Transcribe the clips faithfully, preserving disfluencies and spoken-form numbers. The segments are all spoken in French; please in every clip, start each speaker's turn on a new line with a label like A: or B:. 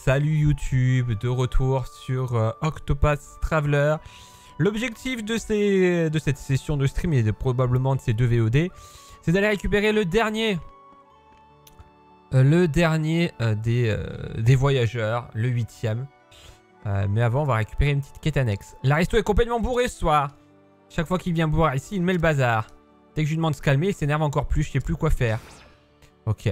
A: Salut YouTube, de retour sur euh, Octopath Traveler. L'objectif de, ces, de cette session de stream et de, probablement de ces deux V O D, c'est d'aller récupérer le dernier. Euh, le dernier euh, des, euh, des voyageurs, le huitième. Euh, mais avant, on va récupérer une petite quête annexe. L'aristo est complètement bourré ce soir. Chaque fois qu'il vient boire ici, il met le bazar. Dès que je lui demande de se calmer, il s'énerve encore plus, je sais plus quoi faire. Ok.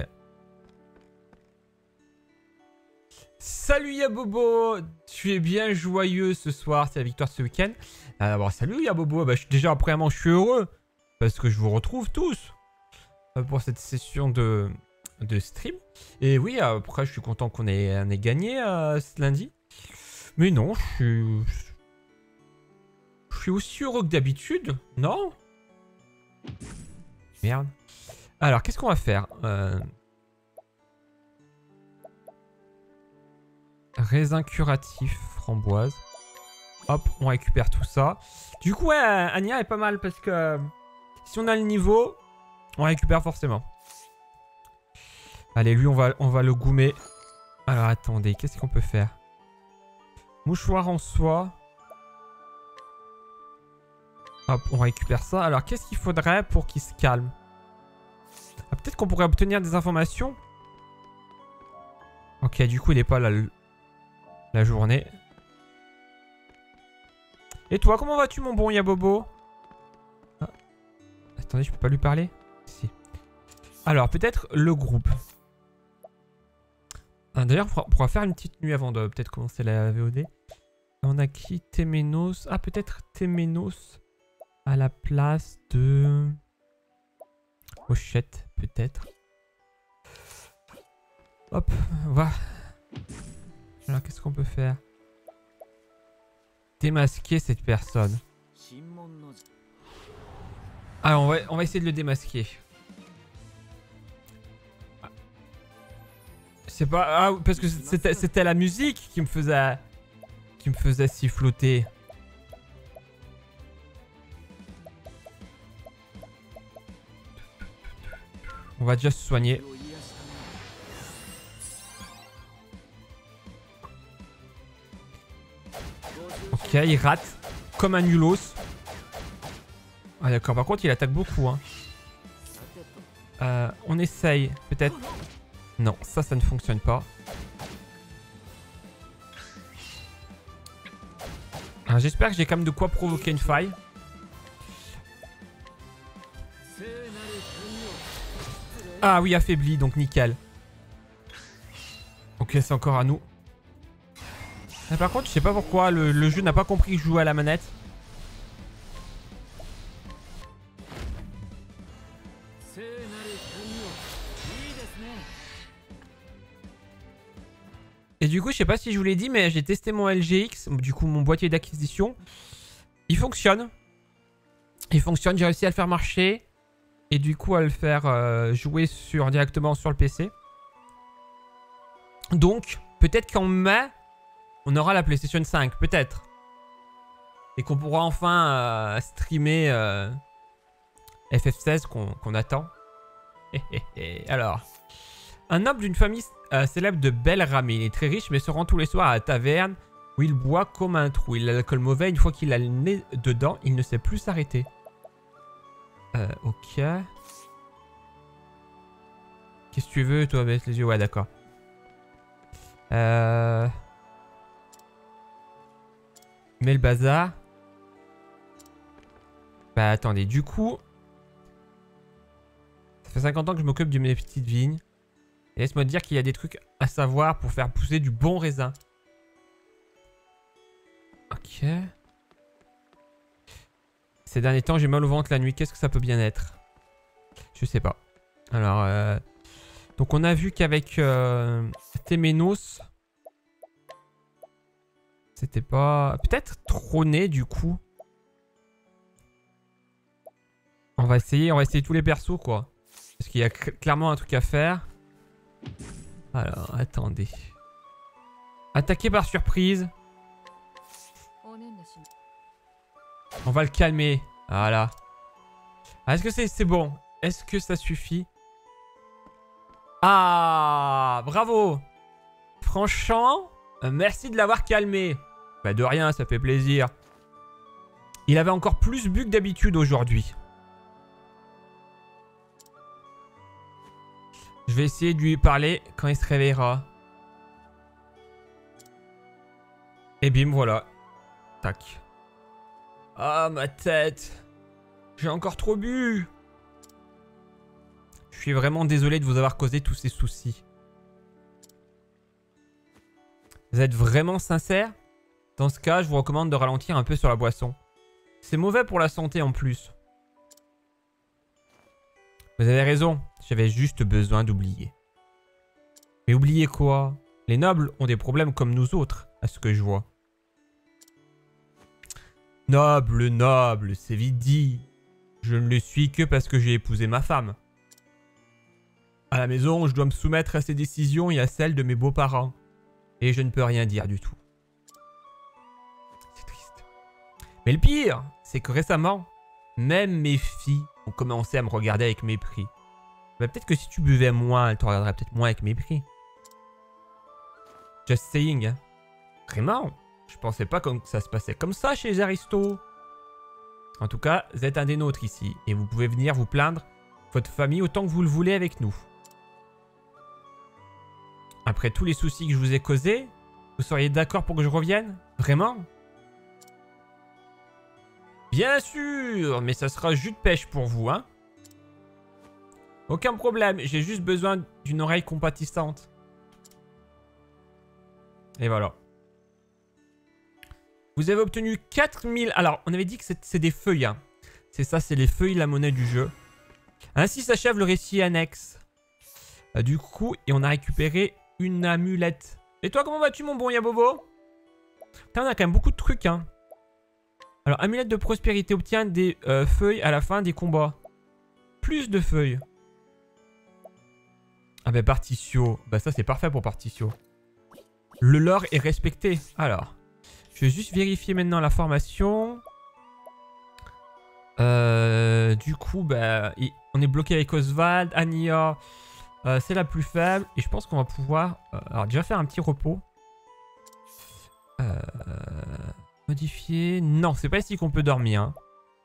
A: Salut Yabobo, tu es bien joyeux ce soir, c'est la victoire ce week-end. Alors salut Yabobo, bah, je, déjà premièrement je suis heureux parce que je vous retrouve tous pour cette session de, de stream. Et oui, après je suis content qu'on ait, on ait gagné euh, ce lundi. Mais non, je suis, je suis aussi heureux que d'habitude, non? Merde. Alors qu'est-ce qu'on va faire euh... Raisin curatif, framboise. Hop, on récupère tout ça. Du coup, ouais, Anya est pas mal parce que euh, si on a le niveau, on récupère forcément. Allez, lui, on va, on va le goumer. Alors, attendez, qu'est-ce qu'on peut faire? Mouchoir en soie. Hop, on récupère ça. Alors, qu'est-ce qu'il faudrait pour qu'il se calme? Ah, peut-être qu'on pourrait obtenir des informations. Ok, du coup, il n'est pas là la journée. Et toi, comment vas-tu, mon bon Yabobo? Ah. Attendez, je peux pas lui parler? Si. Alors, peut-être le groupe. Ah, d'ailleurs, on pourra faire une petite nuit avant de peut-être commencer la V O D. On a qui? Temenos. Ah, peut-être Temenos à la place de... Hochette, peut-être. Hop, on va... Alors, qu'est-ce qu'on peut faire? Démasquer cette personne. Alors, on va, on va essayer de le démasquer. C'est pas... Ah, parce que c'était la musique qui me faisait... Qui me faisait siffloter. On va déjà se soigner. Ok, il rate. Comme un nulos. Ah d'accord, par contre il attaque beaucoup. Hein. Euh, on essaye, peut-être. Non, ça, ça ne fonctionne pas. J'espère que j'ai quand même de quoi provoquer une faille. Ah oui, affaibli, donc nickel. Ok, c'est encore à nous. Ah, par contre, je sais pas pourquoi le, le jeu n'a pas compris que je jouais à la manette. Et du coup, je sais pas si je vous l'ai dit, mais j'ai testé mon L G X, du coup mon boîtier d'acquisition. Il fonctionne. Il fonctionne, j'ai réussi à le faire marcher. Et du coup à le faire euh, jouer sur, directement sur le P C. Donc, peut-être qu'en mai, on aura la PlayStation cinq, peut-être. Et qu'on pourra enfin euh, streamer euh, F F seize qu'on qu'on attend. Alors, un noble d'une famille euh, célèbre de Belramé. Il est très riche mais se rend tous les soirs à la taverne où il boit comme un trou. Il a l'alcool mauvais. Une fois qu'il a le nez dedans, il ne sait plus s'arrêter. Euh, ok. Qu'est-ce que tu veux, toi, avec les yeux? Ouais, d'accord. Euh... Mais le bazar. Bah, attendez, du coup... Ça fait cinquante ans que je m'occupe de mes petites vignes. Et laisse-moi te dire qu'il y a des trucs à savoir pour faire pousser du bon raisin. Ok. Ces derniers temps, j'ai mal au ventre la nuit. Qu'est-ce que ça peut bien être? Je sais pas. Alors, euh... donc on a vu qu'avec euh... Temenos, c'était pas... Peut-être trôner du coup. On va essayer, on va essayer tous les persos quoi. Parce qu'il y a clairement un truc à faire. Alors, attendez. Attaquer par surprise. On va le calmer. Voilà. Ah, est-ce que c'est c'est bon? Est-ce que ça suffit? Ah, bravo. Franchement, euh, merci de l'avoir calmé. Bah de rien, ça fait plaisir. Il avait encore plus bu que d'habitude aujourd'hui. Je vais essayer de lui parler quand il se réveillera. Et bim, voilà. Tac. Ah, ma tête. J'ai encore trop bu. Je suis vraiment désolé de vous avoir causé tous ces soucis. Vous êtes vraiment sincère? Dans ce cas, je vous recommande de ralentir un peu sur la boisson. C'est mauvais pour la santé en plus. Vous avez raison, j'avais juste besoin d'oublier. Mais oublier quoi? Les nobles ont des problèmes comme nous autres, à ce que je vois. Noble, noble, c'est vite dit. Je ne le suis que parce que j'ai épousé ma femme. À la maison, je dois me soumettre à ses décisions et à celles de mes beaux-parents. Et je ne peux rien dire du tout. C'est triste. Mais le pire, c'est que récemment, même mes filles ont commencé à me regarder avec mépris. Bah, peut-être que si tu buvais moins, elles te regarderaient peut-être moins avec mépris. Just saying. Hein. Vraiment, je pensais pas que ça se passait comme ça chez les aristos. En tout cas, vous êtes un des nôtres ici. Et vous pouvez venir vous plaindre votre famille autant que vous le voulez avec nous. Après tous les soucis que je vous ai causés, vous seriez d'accord pour que je revienne? Vraiment? Bien sûr, mais ça sera jus de pêche pour vous, hein? Aucun problème, j'ai juste besoin d'une oreille compatissante. Et voilà. Vous avez obtenu quatre mille... Alors, on avait dit que c'est des feuilles, hein. C'est ça, c'est les feuilles, la monnaie du jeu. Ainsi s'achève le récit annexe. Euh, du coup, et on a récupéré une amulette. Et toi, comment vas-tu, mon bon Yabobo? Putain, on a quand même beaucoup de trucs, hein. Alors, amulette de prospérité obtient des euh, feuilles à la fin des combats. Plus de feuilles. Ah bah, Particio. Bah, ça, c'est parfait pour Particio. Le lore est respecté. Alors, je vais juste vérifier maintenant la formation. Euh, du coup, bah, on est bloqué avec Oswald. Anya, euh, c'est la plus faible. Et je pense qu'on va pouvoir... Euh, alors, déjà faire un petit repos. Euh, modifier... Non, c'est pas ici qu'on peut dormir. Hein.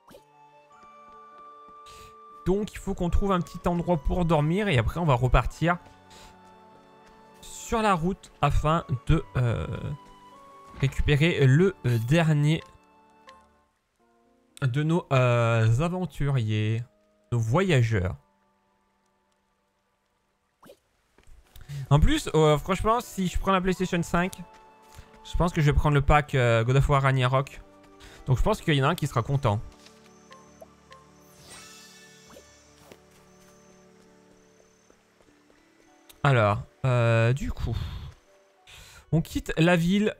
A: Donc, il faut qu'on trouve un petit endroit pour dormir. Et après, on va repartir sur la route afin de euh, récupérer le euh, dernier de nos euh, aventuriers, nos voyageurs. En plus, euh, franchement, si je prends la PlayStation cinq, je pense que je vais prendre le pack euh, God of War Ragnarok. Donc je pense qu'il y en a un qui sera content. Alors, euh, du coup, on quitte la ville.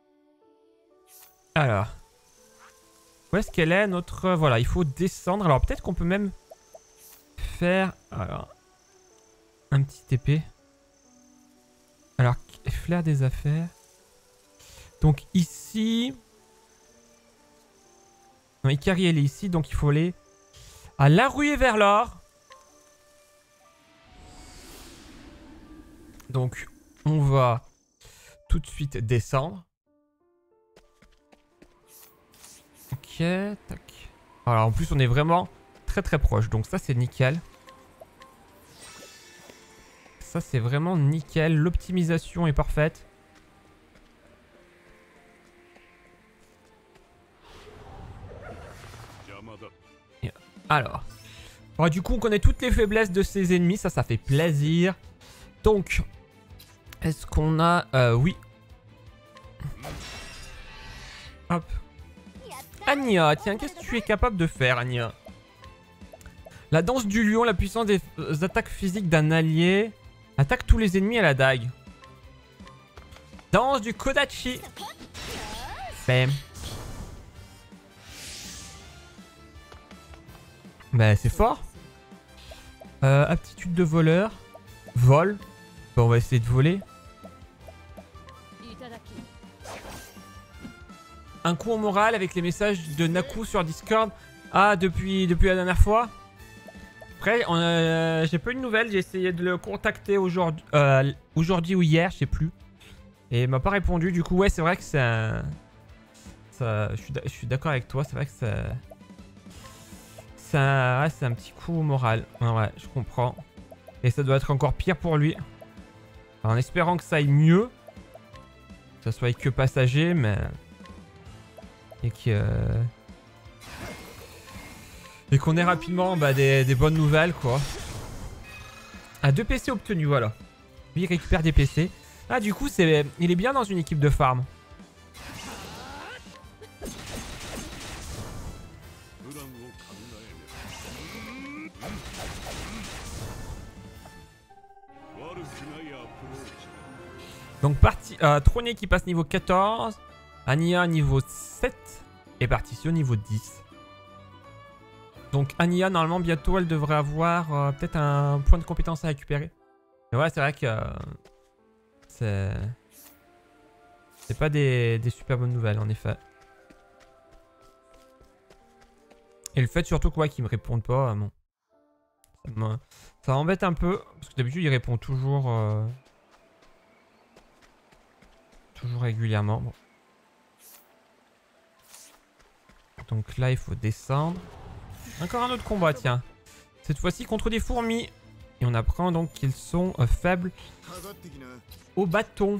A: Alors, où est-ce qu'elle est notre... Voilà, il faut descendre. Alors peut-être qu'on peut même faire... Alors, un petit épée. Alors, flair des affaires. Donc ici... Non, Ikari, elle est ici, donc il faut aller à la ruée vers l'or. Donc, on va tout de suite descendre. Ok, tac. Alors, en plus, on est vraiment très très proche. Donc ça, c'est nickel. Ça, c'est vraiment nickel. L'optimisation est parfaite. Alors, bon, du coup, on connaît toutes les faiblesses de ses ennemis. Ça, ça fait plaisir. Donc, est-ce qu'on a... Euh, oui. Hop. Anya, tiens, qu'est-ce que tu es capable de faire, Anya? La danse du lion, la puissance des attaques physiques d'un allié. Attaque tous les ennemis à la dague. Danse du Kodachi. Bam. Bah, c'est fort. Euh, aptitude de voleur. Vol. Bon, on va essayer de voler. Un coup au moral avec les messages de Naku sur Discord. Ah, depuis, depuis la dernière fois. Après, euh, j'ai pas eu de nouvelles. J'ai essayé de le contacter aujourd'hui euh, aujourd'hui ou hier, je sais plus. Et il m'a pas répondu. Du coup, ouais, c'est vrai que c'est un... Ça, je suis d'accord avec toi. C'est vrai que ça... Ça, ouais, c'est un petit coup au moral. Ouais, ouais, je comprends. Et ça doit être encore pire pour lui. Alors, en espérant que ça aille mieux. Que ça soit que passager, mais... Et que... Et qu'on ait rapidement bah, des, des bonnes nouvelles, quoi. Ah, deux P C obtenus, voilà. Lui, il récupère des P C. Ah, du coup, c'est, il est bien dans une équipe de farm. Donc, parti, euh, Trôné qui passe niveau quatorze. Ania niveau sept. Et Partition niveau dix. Donc, Ania, normalement, bientôt, elle devrait avoir euh, peut-être un point de compétence à récupérer. Mais ouais, c'est vrai que... Euh, c'est... C'est pas des, des super bonnes nouvelles, en effet. Et le fait surtout quoi qu'ils me répondent pas, bon. Ça m'embête un peu. Parce que d'habitude, il répond toujours... Euh, toujours régulièrement. Bon. Donc là, il faut descendre. Encore un autre combat, tiens. Cette fois-ci contre des fourmis. Et on apprend donc qu'ils sont euh, faibles au bâton.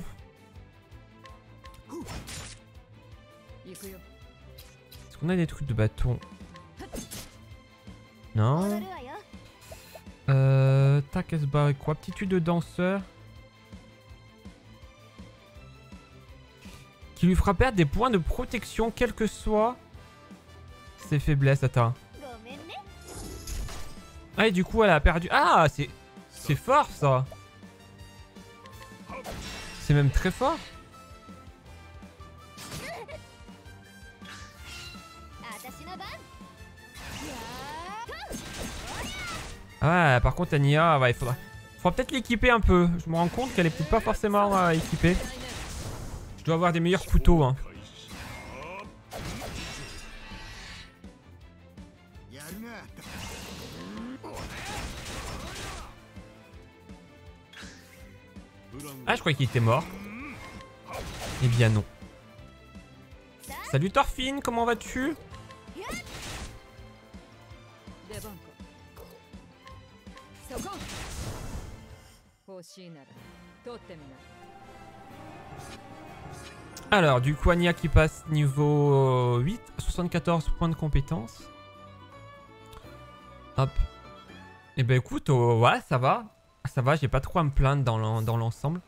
A: Est-ce qu'on a des trucs de bâton? Non. Euh, tac, elle se barre quoi? Aptitude de danseur. Qui lui fera perdre des points de protection, quel que soit ses faiblesses. Attends. Ah, et du coup, elle a perdu. Ah, c'est c'est fort ça. C'est même très fort. Ah ouais, par contre, Ania, ouais, il faudra, faudra peut-être l'équiper un peu. Je me rends compte qu'elle est peut-être pas forcément euh, équipée. Je dois avoir des meilleurs couteaux. Hein. Ah, je croyais qu'il était mort. Eh bien non. Salut Thorfinn, comment vas-tu? Alors, du coup, Ania qui passe niveau huit, soixante-quatorze points de compétence. Hop. Et ben écoute, oh, ouais, ça va. Ça va, j'ai pas trop à me plaindre dans l'ensemble.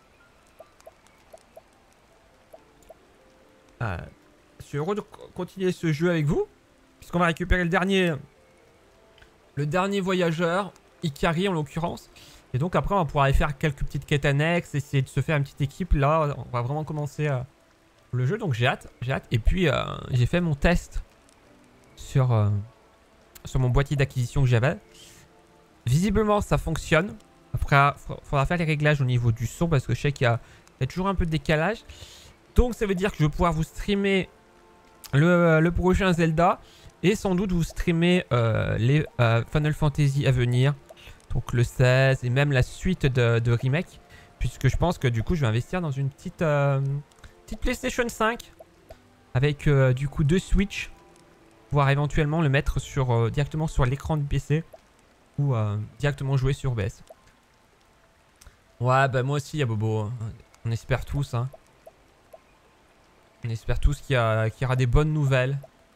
A: Euh, je suis heureux de continuer ce jeu avec vous. Puisqu'on va récupérer le dernier... Le dernier voyageur, Ikari en l'occurrence. Et donc après, on va pouvoir aller faire quelques petites quêtes annexes, essayer de se faire une petite équipe. Là, on va vraiment commencer euh, le jeu. Donc j'ai hâte, j'ai hâte. Et puis, euh, j'ai fait mon test sur, euh, sur mon boîtier d'acquisition que j'avais. Visiblement, ça fonctionne. Après, il faudra faire les réglages au niveau du son parce que je sais qu'il y, y a toujours un peu de décalage. Donc ça veut dire que je vais pouvoir vous streamer le, le prochain Zelda. Et sans doute vous streamer euh, les euh, Final Fantasy à venir. Donc le seize et même la suite de, de remake. Puisque je pense que du coup je vais investir dans une petite, euh, petite PlayStation cinq. Avec euh, du coup deux Switch. Voire éventuellement le mettre sur, euh, directement sur l'écran du P C. Ou euh, directement jouer sur O B S. Ouais bah moi aussi il y a Bobo. On espère tous hein. On espère tous qu'il y, qu'il y aura des bonnes nouvelles.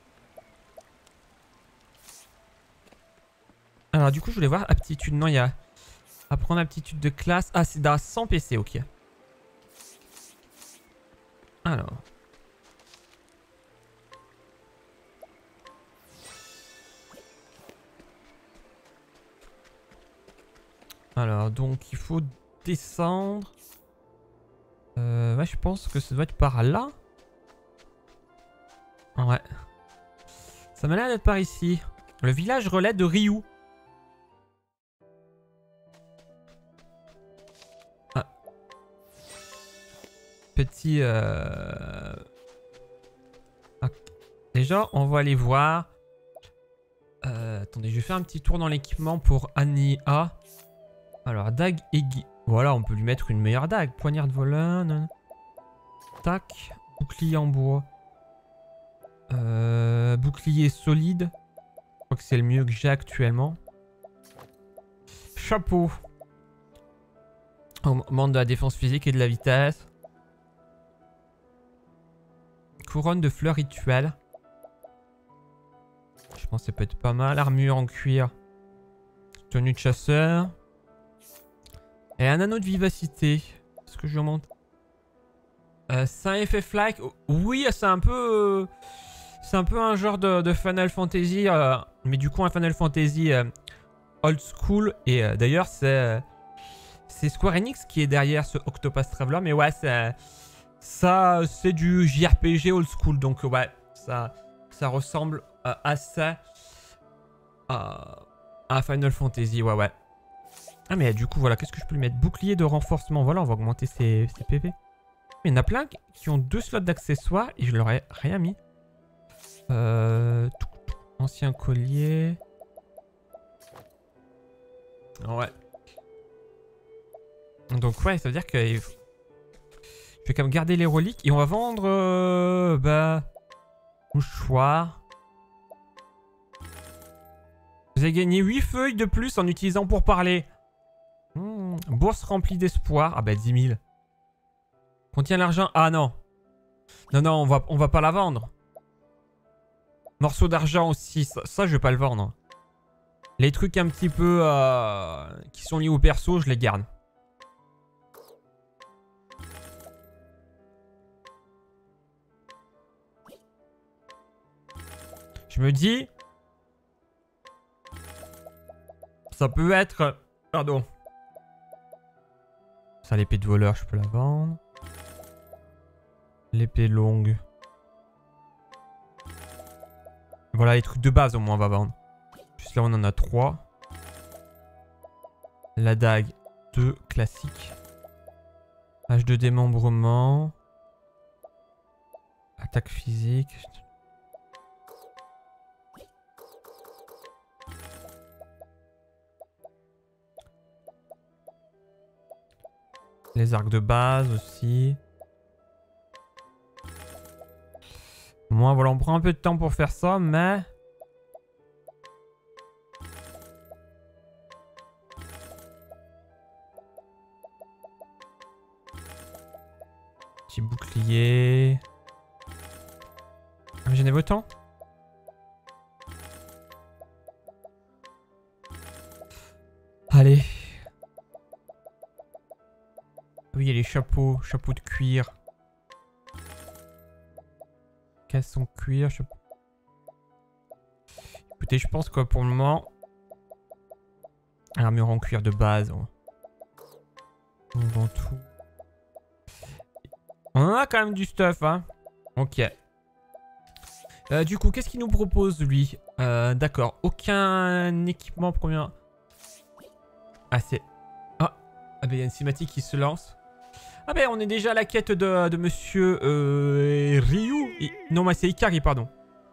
A: Alors du coup je voulais voir aptitude. Non il y a apprendre aptitude de classe. Ah c'est dans cent P C, ok. Alors. Alors donc il faut descendre. Euh, ouais je pense que ça doit être par là. Ouais. Ça m'a l'air d'être par ici. Le village relais de Ryu. Ah. Petit... Euh... Ah. Déjà, on va aller voir. Euh, attendez, je vais faire un petit tour dans l'équipement pour Ania. Alors, dague aiguë. Voilà, on peut lui mettre une meilleure dague. Poignard de voleur. Non. Tac. Bouclier en bois. Euh, bouclier solide. Je crois que c'est le mieux que j'ai actuellement. Chapeau. Augmente de la défense physique et de la vitesse. Couronne de fleurs rituelles. Je pense que ça peut être pas mal. Armure en cuir. Tenue de chasseur. Et un anneau de vivacité. Est-ce que je remonte euh, C'est un effet flag. Oui, c'est un peu... Euh, c'est un peu un genre de, de Final Fantasy. Euh, mais du coup, un Final Fantasy euh, old school. Et euh, d'ailleurs, c'est... Euh, c'est Square Enix qui est derrière ce Octopath Traveler. Mais ouais, c'est... Ça, c'est du J R P G old school. Donc ouais, ça, ça ressemble euh, à ça. Euh, à Final Fantasy, ouais, ouais. Ah mais du coup, voilà, qu'est-ce que je peux lui mettre? Bouclier de renforcement. Voilà, on va augmenter ses, ses P V. Il y en a plein qui ont deux slots d'accessoires et je leur ai rien mis. Euh, tout, tout, ancien collier. Ouais. Donc ouais, ça veut dire que... Je vais quand même garder les reliques. Et on va vendre... Euh, bah... Mouchoir. Vous avez gagné huit feuilles de plus en utilisant pour parler. Mmh. Bourse remplie d'espoir. Ah bah dix mille. Contient l'argent. Ah non. Non, non, on va, on va pas la vendre. Morceau d'argent aussi. Ça, ça, je vais pas le vendre. Les trucs un petit peu... Euh, qui sont liés au perso, je les garde. Je me dis... Ça peut être... Pardon. Ça, l'épée de voleur, je peux la vendre. L'épée longue. Voilà, les trucs de base, au moins, on va vendre. Juste là, on en a trois. La dague, deux, classique. Hache de démembrement. Attaque physique. Les arcs de base aussi. Moi, voilà, on prend un peu de temps pour faire ça, mais... Petit bouclier. Ah, j'en ai autant. Allez. Oui, il y a les chapeaux, chapeaux de cuir. Casson cuir, chapeau. Écoutez, je pense que pour le moment... Armure en cuir de base. On, on vend tout. On en a quand même du stuff, hein. Ok. Euh, du coup, qu'est-ce qu'il nous propose, lui? euh, D'accord. Aucun équipement premier. Ah, c'est... Ah, ah ben, il y a une cinématique qui se lance. Ah ben, on est déjà à la quête de, de monsieur euh, Ryu. I... Non, mais c'est Ikari, pardon.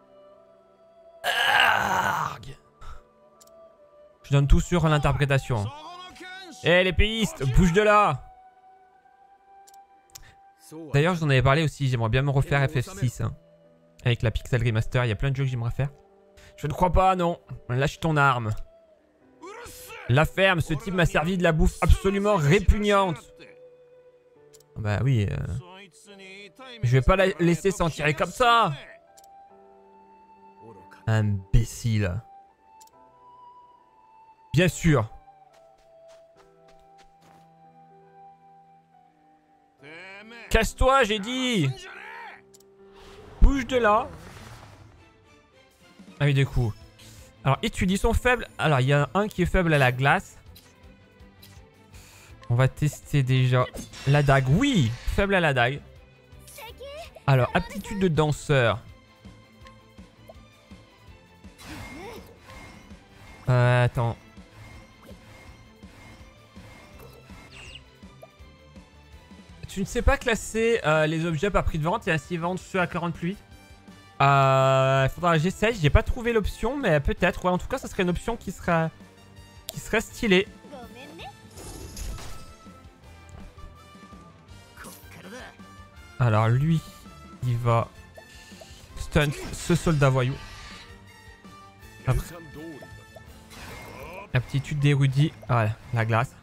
A: Arrgh. Je donne tout sur l'interprétation. Eh, hey, les péistes, bouge de là. D'ailleurs, je vous en avais parlé aussi. J'aimerais bien me refaire F F six. Hein, avec la Pixel Remaster. Il y a plein de jeux que j'aimerais faire. Je ne crois pas, non. Lâche ton arme. La ferme, ce type m'a servi de la bouffe absolument répugnante. Bah oui. Euh... Je vais pas la laisser s'en tirer comme ça. Imbécile. Bien sûr. Casse-toi, j'ai dit. Bouge de là. Ah oui, du coup. Alors, étudie sont faibles. Alors, il y a un qui est faible à la glace. On va tester déjà la dague. Oui, faible à la dague. Alors, aptitude de danseur. Euh, attends. Tu ne sais pas classer euh, les objets par prix de vente et ainsi vendre ceux à quarante plus vite. Euh, faudra que j'essaye. J'ai pas trouvé l'option, mais peut-être. Ouais, en tout cas, ça serait une option qui sera, qui serait stylée. Alors lui, il va stun ce soldat voyou. Après, aptitude d'érudit. Voilà, la glace.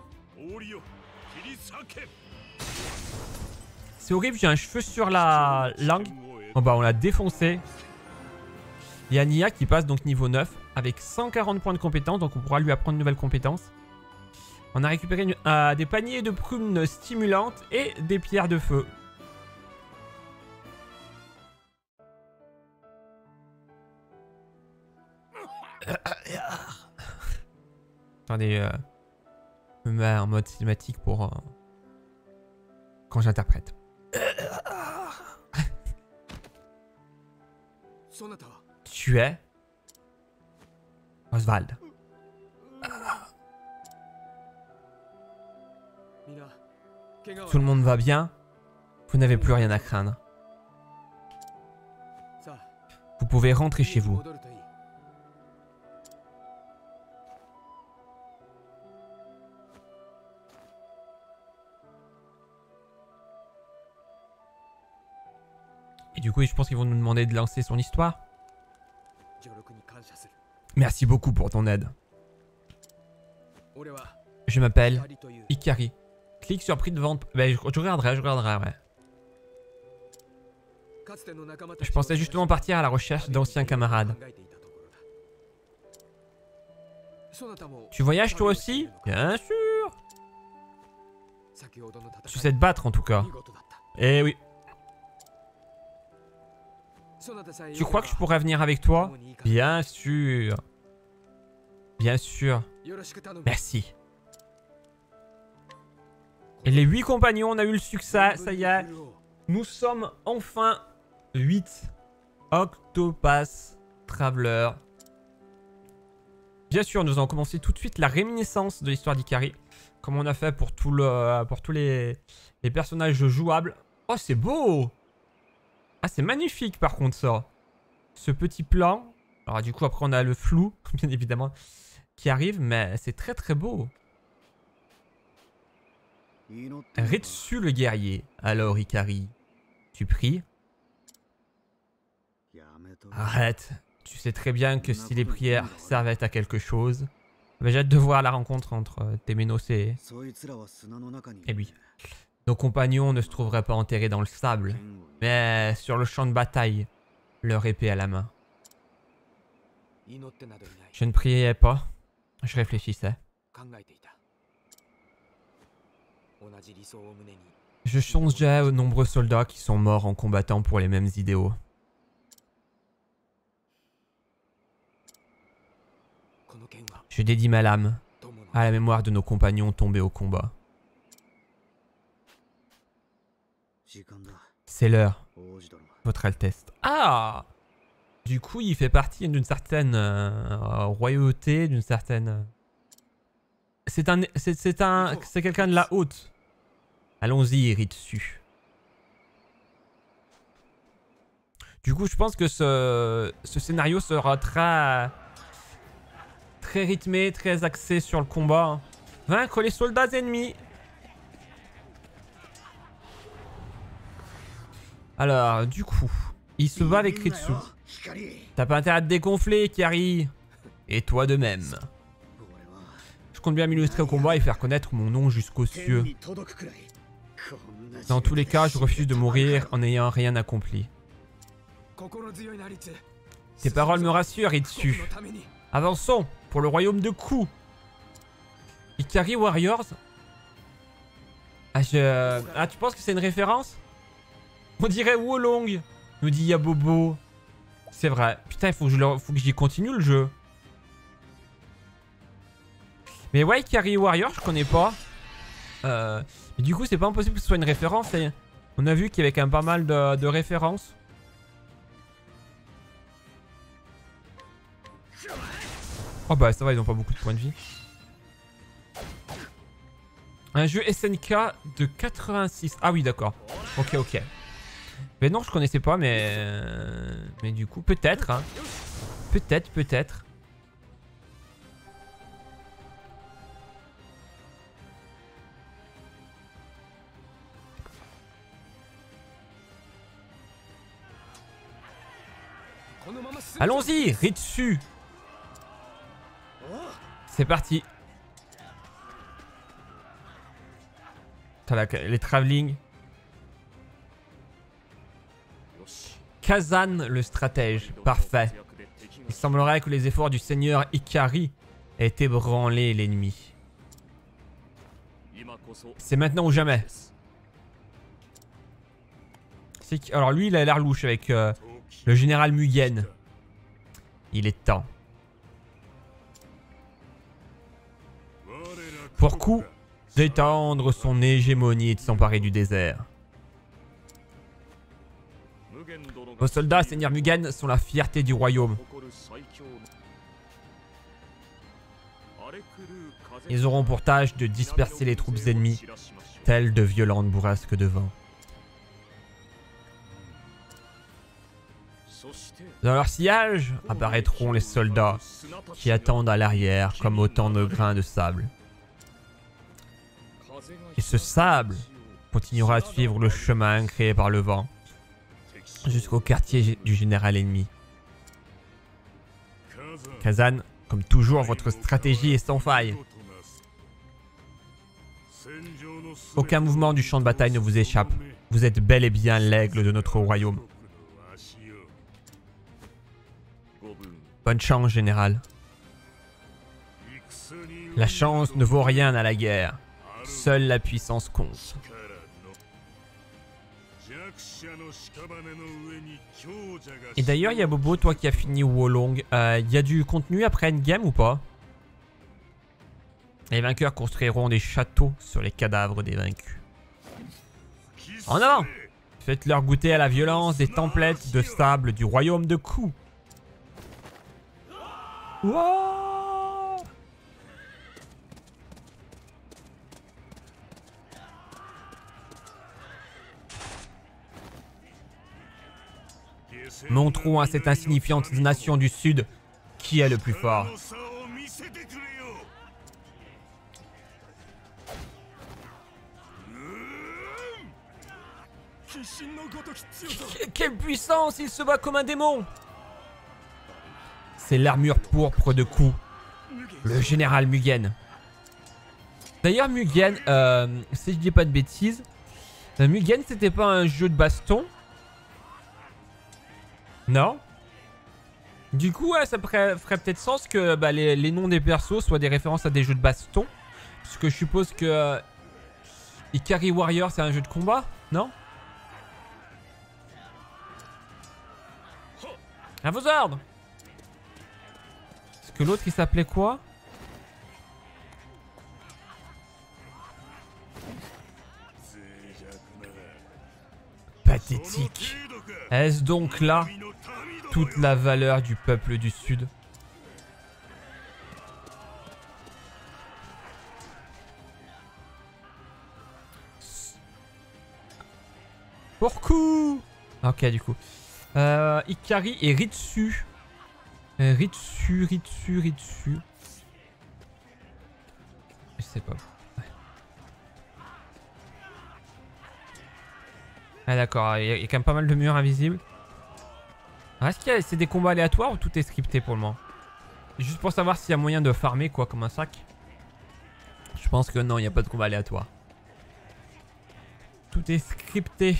A: C'est horrible, j'ai un cheveu sur la langue. Oh bah on l'a défoncé. Il y a Nia qui passe donc niveau neuf avec cent quarante points de compétence. Donc on pourra lui apprendre une nouvelle compétence. On a récupéré une, euh, des paniers de prunes stimulantes et des pierres de feu. Attendez, euh, je me mets en mode cinématique pour... Euh, quand j'interprète. Tu es Oswald. Tout le monde va bien. Vous n'avez plus rien à craindre. Vous pouvez rentrer chez vous. Et du coup, je pense qu'ils vont nous demander de lancer son histoire. Merci beaucoup pour ton aide. Je m'appelle Ikari. Clique sur prix de vente. Ben, je, je regarderai, je regarderai, ouais. Je pensais justement partir à la recherche d'anciens camarades. Tu voyages toi aussi? Bien sûr. Tu sais te battre en tout cas. Eh oui. Tu crois que je pourrais venir avec toi? Bien sûr. Bien sûr. Merci. Et les huit compagnons, on a eu le succès, ça y est. Nous sommes enfin huit Octopath Traveler. Bien sûr, nous allons commencer tout de suite la réminiscence de l'histoire d'Ikari. Comme on a fait pour, tout le, pour tous les, les personnages jouables. Oh, c'est beau! Ah, c'est magnifique par contre ça. Ce petit plan. Alors du coup, après on a le flou, bien évidemment, qui arrive. Mais c'est très très beau. Ritsu le guerrier. Alors Ikari, tu pries? Arrête. Tu sais très bien que si les prières servaient à quelque chose... J'ai hâte de voir la rencontre entre Temenos et... et lui. Nos compagnons ne se trouveraient pas enterrés dans le sable, mais sur le champ de bataille, leur épée à la main. Je ne priais pas, je réfléchissais. Je songeais aux nombreux soldats qui sont morts en combattant pour les mêmes idéaux. Je dédie ma lame à la mémoire de nos compagnons tombés au combat. C'est l'heure, Votre Altesse. Ah! Du coup, il fait partie d'une certaine euh, royauté, d'une certaine... C'est un... C'est un... C'est quelqu'un de la haute. Allons-y, Ritsu. Du coup, je pense que ce, ce scénario sera très... Très rythmé, très axé sur le combat. Vaincre les soldats ennemis. Alors, du coup, il se bat avec Ritsu. T'as pas intérêt à te dégonfler, Ikari. Et toi de même. Je compte bien m'illustrer au combat et faire connaître mon nom jusqu'aux cieux. Dans tous les cas, je refuse de mourir en n'ayant rien accompli. Tes paroles me rassurent, Ritsu. Avançons pour le royaume de Ku. Ikari Warriors. Ah, je... ah, tu penses que c'est une référence? On dirait Wolong, nous dit Yabobo. C'est vrai. Putain, il faut que je le... faut que j'y continue le jeu. Mais ouais, Ikari Warrior, je connais pas. Euh... Mais du coup, c'est pas impossible que ce soit une référence. Et on a vu qu'il y avait quand même pas mal de, de références. Oh bah ça va, ils ont pas beaucoup de points de vie. Un jeu S N K de quatre-vingt-six. Ah oui, d'accord. Ok, ok. Mais non, je connaissais pas, mais... Mais du coup, peut-être. Hein. Peut-être, peut-être. Allons-y, Ritsu. C'est parti. T'as la- les travelling. Kazan, le stratège. Parfait. Il semblerait que les efforts du seigneur Ikari aient ébranlé l'ennemi. C'est maintenant ou jamais. C'est- Alors lui, il a l'air louche avec euh, le général Mugen. Il est temps. Pour coup, d'étendre son hégémonie et de s'emparer du désert. Vos soldats, Seigneur Mugen, sont la fierté du royaume. Ils auront pour tâche de disperser les troupes ennemies, telles de violentes bourrasques de vent. Dans leur sillage apparaîtront les soldats qui attendent à l'arrière comme autant de grains de sable. Et ce sable continuera à suivre le chemin créé par le vent jusqu'au quartier du général ennemi. Kazan, comme toujours, votre stratégie est sans faille. Aucun mouvement du champ de bataille ne vous échappe. Vous êtes bel et bien l'aigle de notre royaume. Bonne chance, général. La chance ne vaut rien à la guerre. Seule la puissance compte. Et d'ailleurs, il y a Bobo, toi qui as fini Wolong. Il euh, y a du contenu après Endgame ou pas? Les vainqueurs construiront des châteaux sur les cadavres des vaincus. En avant! Faites-leur goûter à la violence des tempêtes de sable du royaume de Ku. Wow! Montrons à cette insignifiante nation du Sud qui est le plus fort. Quelle puissance! Il se bat comme un démon! C'est l'armure pourpre de Ku, le général Mugen. D'ailleurs, Mugen, euh, si je dis pas de bêtises, euh, Mugen c'était pas un jeu de baston? Non? Du coup, ouais, ça ferait, ferait peut-être sens que bah, les, les noms des persos soient des références à des jeux de baston. Parce que je suppose que euh, Ikari Warrior c'est un jeu de combat, non? À vos ordres! Est-ce que l'autre il s'appelait quoi? Pathétique. Est-ce donc là toute la valeur du peuple du Sud? Pour coup. Ok, du coup. Euh, Ikari et Ritsu. Euh, Ritsu, Ritsu, Ritsu. Je sais pas. Ouais. Ah d'accord, il y, y a quand même pas mal de murs invisibles. Est-ce qu'il y a c'est des combats aléatoires ou tout est scripté pour le moment? Juste pour savoir s'il y a moyen de farmer quoi comme un sac. Je pense que non, il n'y a pas de combat aléatoire. Tout est scripté.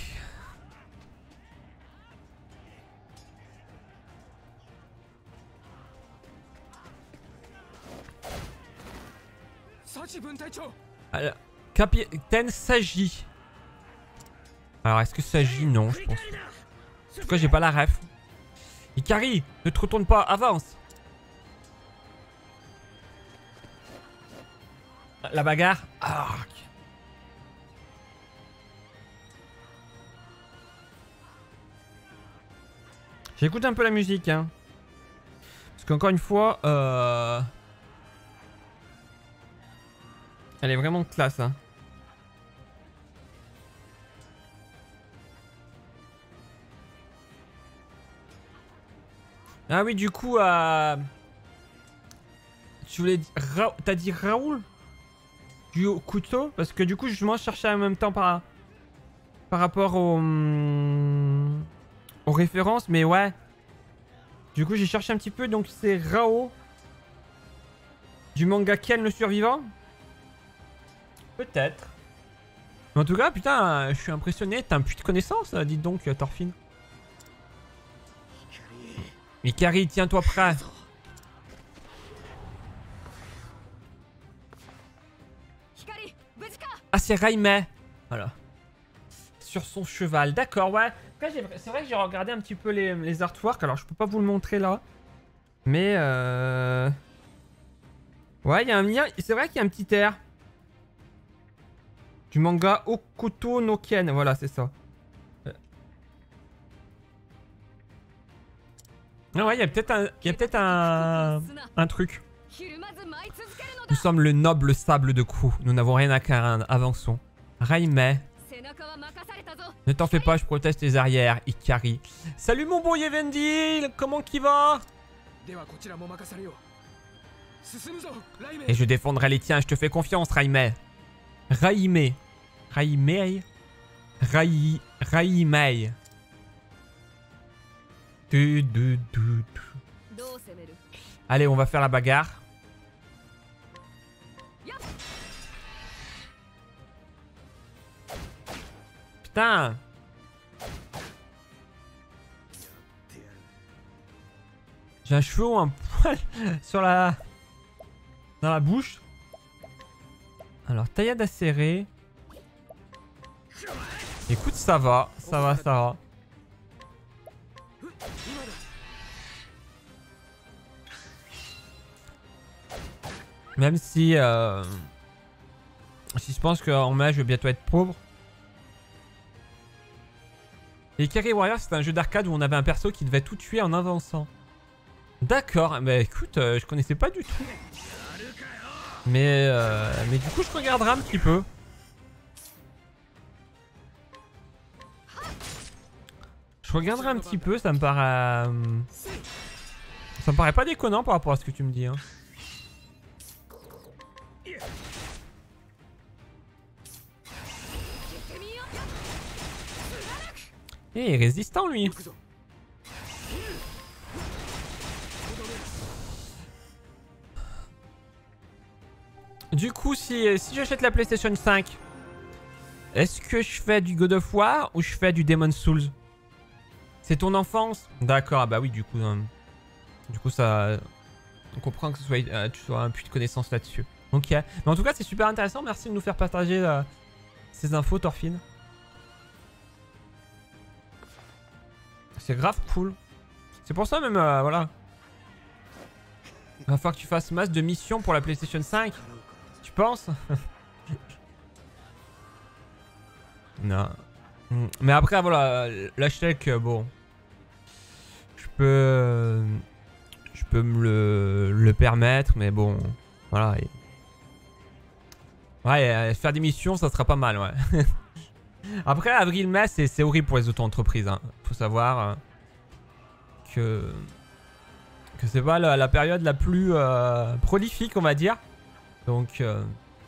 A: Alors, Capitaine Saji. Alors, est-ce que Saji? Non, je pense. En tout cas, j'ai pas la ref. Ikari, ne te retourne pas, avance. La bagarre. Ah. J'écoute un peu la musique, hein. Parce qu'encore une fois, euh... elle est vraiment classe, hein. Ah oui, du coup, euh... tu voulais dire... Ra... T'as dit Raoul? Du couteau? Parce que du coup, je m'en cherchais en même temps par... Par rapport au... aux références, mais ouais. Du coup, j'ai cherché un petit peu. Donc, c'est Rao. Du manga Ken le survivant? Peut-être. Mais en tout cas, putain, je suis impressionné. T'as un puits de connaissances, dites donc, Thorfinn. Ikari, tiens-toi prêt. Ah, c'est Raimei. Voilà. Sur son cheval. D'accord, ouais. C'est vrai que j'ai regardé un petit peu les, les artworks. Alors, je peux pas vous le montrer là. Mais, euh... ouais, il y a un lien. C'est vrai qu'il y a un petit air. Du manga Hokuto no Ken. Voilà, c'est ça. Ah ouais, il y a peut-être un, il y a peut-être un, un truc. Nous sommes le noble sable de Ku. Nous n'avons rien à craindre. Avançons. Raimei. Ne t'en fais pas, je protège tes arrières, Ikari. Salut mon bon Yevendil, comment qu'il va? Et je défendrai les tiens, je te fais confiance, Raimei. Raimei. Raimei. Rai... Raimei. Du, du, du, du. Allez, on va faire la bagarre. Putain. J'ai un cheveu ou un poil sur la... dans la bouche. Alors, taillade acérée. Écoute, ça va. Ça va, ça va. Même si... Euh, si je pense qu'en mai, je vais bientôt être pauvre. Et Ikari Warrior, c'était un jeu d'arcade où on avait un perso qui devait tout tuer en avançant. D'accord, mais écoute, euh, je connaissais pas du tout. Mais, euh, mais du coup, je regarderai un petit peu. Je regarderai un petit peu, ça me paraît... Euh, ça me paraît pas déconnant par rapport à ce que tu me dis. Hein. Et il est résistant lui. Du coup, si, si j'achète la PlayStation cinq, est-ce que je fais du God of War ou je fais du Demon's Souls? C'est ton enfance? D'accord, bah oui, du coup, hein, du coup ça, on comprend que ce soit, euh, tu sois un puits de connaissances là-dessus. Ok, mais en tout cas, c'est super intéressant. Merci de nous faire partager euh, ces infos, Thorfinn. C'est grave cool. C'est pour ça même, euh, voilà. Il va falloir que tu fasses masse de missions pour la PlayStation cinq. Tu penses? Non. Mais après, voilà, l'hashtag, bon. Je peux... Je peux me le, le permettre, mais bon, voilà. Et... ouais, faire des missions, ça sera pas mal, ouais. Après, avril-mai, c'est horrible pour les auto-entreprises. Hein. Faut savoir euh, que, que c'est pas la, la période la plus euh, prolifique, on va dire. Donc, euh,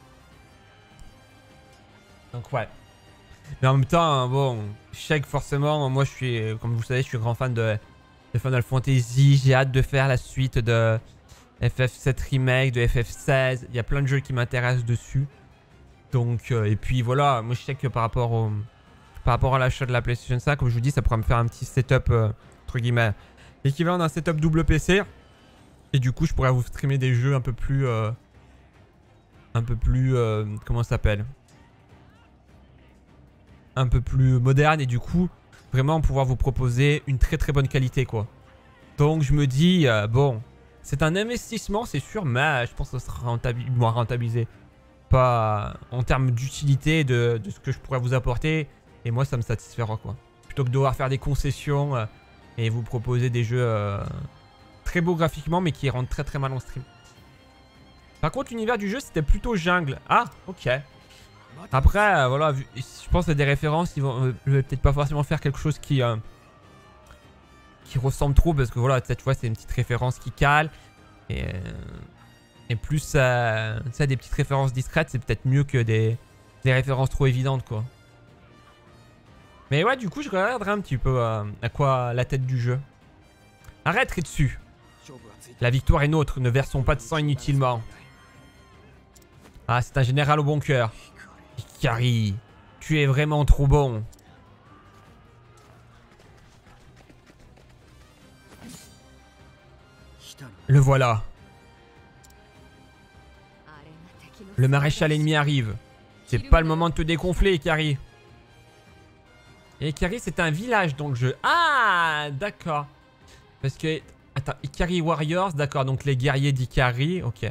A: donc ouais. Mais en même temps, hein, bon, je sais que forcément, moi je suis, comme vous le savez, je suis grand fan de, de Final Fantasy. J'ai hâte de faire la suite de F F sept Remake, de F F seize. Il y a plein de jeux qui m'intéressent dessus. Donc, euh, et puis voilà, moi je sais que par rapport, au, par rapport à l'achat de la PlayStation cinq, comme je vous dis, ça pourrait me faire un petit setup, euh, entre guillemets, l'équivalent d'un setup double P C. Et du coup, je pourrais vous streamer des jeux un peu plus, euh, un peu plus, euh, comment ça s'appelle, un peu plus moderne et du coup, vraiment pouvoir vous proposer une très très bonne qualité, quoi. Donc, je me dis, euh, bon, c'est un investissement, c'est sûr, mais je pense que ça sera rentabil moins rentabilisé. Pas en termes d'utilité de, de ce que je pourrais vous apporter, et moi ça me satisfera, quoi. Plutôt que de devoir faire des concessions euh, et vous proposer des jeux euh, très beaux graphiquement mais qui rendent très très mal en stream. Par contre, l'univers du jeu c'était plutôt jungle. Ah, ok. Après, euh, voilà, vu, je pense à des références, ils vont, euh, je vais peut-être pas forcément faire quelque chose qui euh, qui ressemble trop, parce que voilà, cette fois c'est une petite référence qui cale et euh, Et plus ça, ça a des petites références discrètes, c'est peut-être mieux que des, des références trop évidentes, quoi. Mais ouais, du coup, je regarderai un petit peu euh, à quoi la tête du jeu. Arrête Ritsu. La victoire est nôtre, ne versons pas de sang inutilement. Ah, c'est un général au bon cœur. Ikari, tu es vraiment trop bon. Le voilà. Le maréchal ennemi arrive. C'est pas le moment de te dégonfler, Ikari. Et Ikari, c'est un village dans le jeu. Ah, d'accord. Parce que... Attends, Ikari Warriors, d'accord. Donc les guerriers d'Ikari, ok.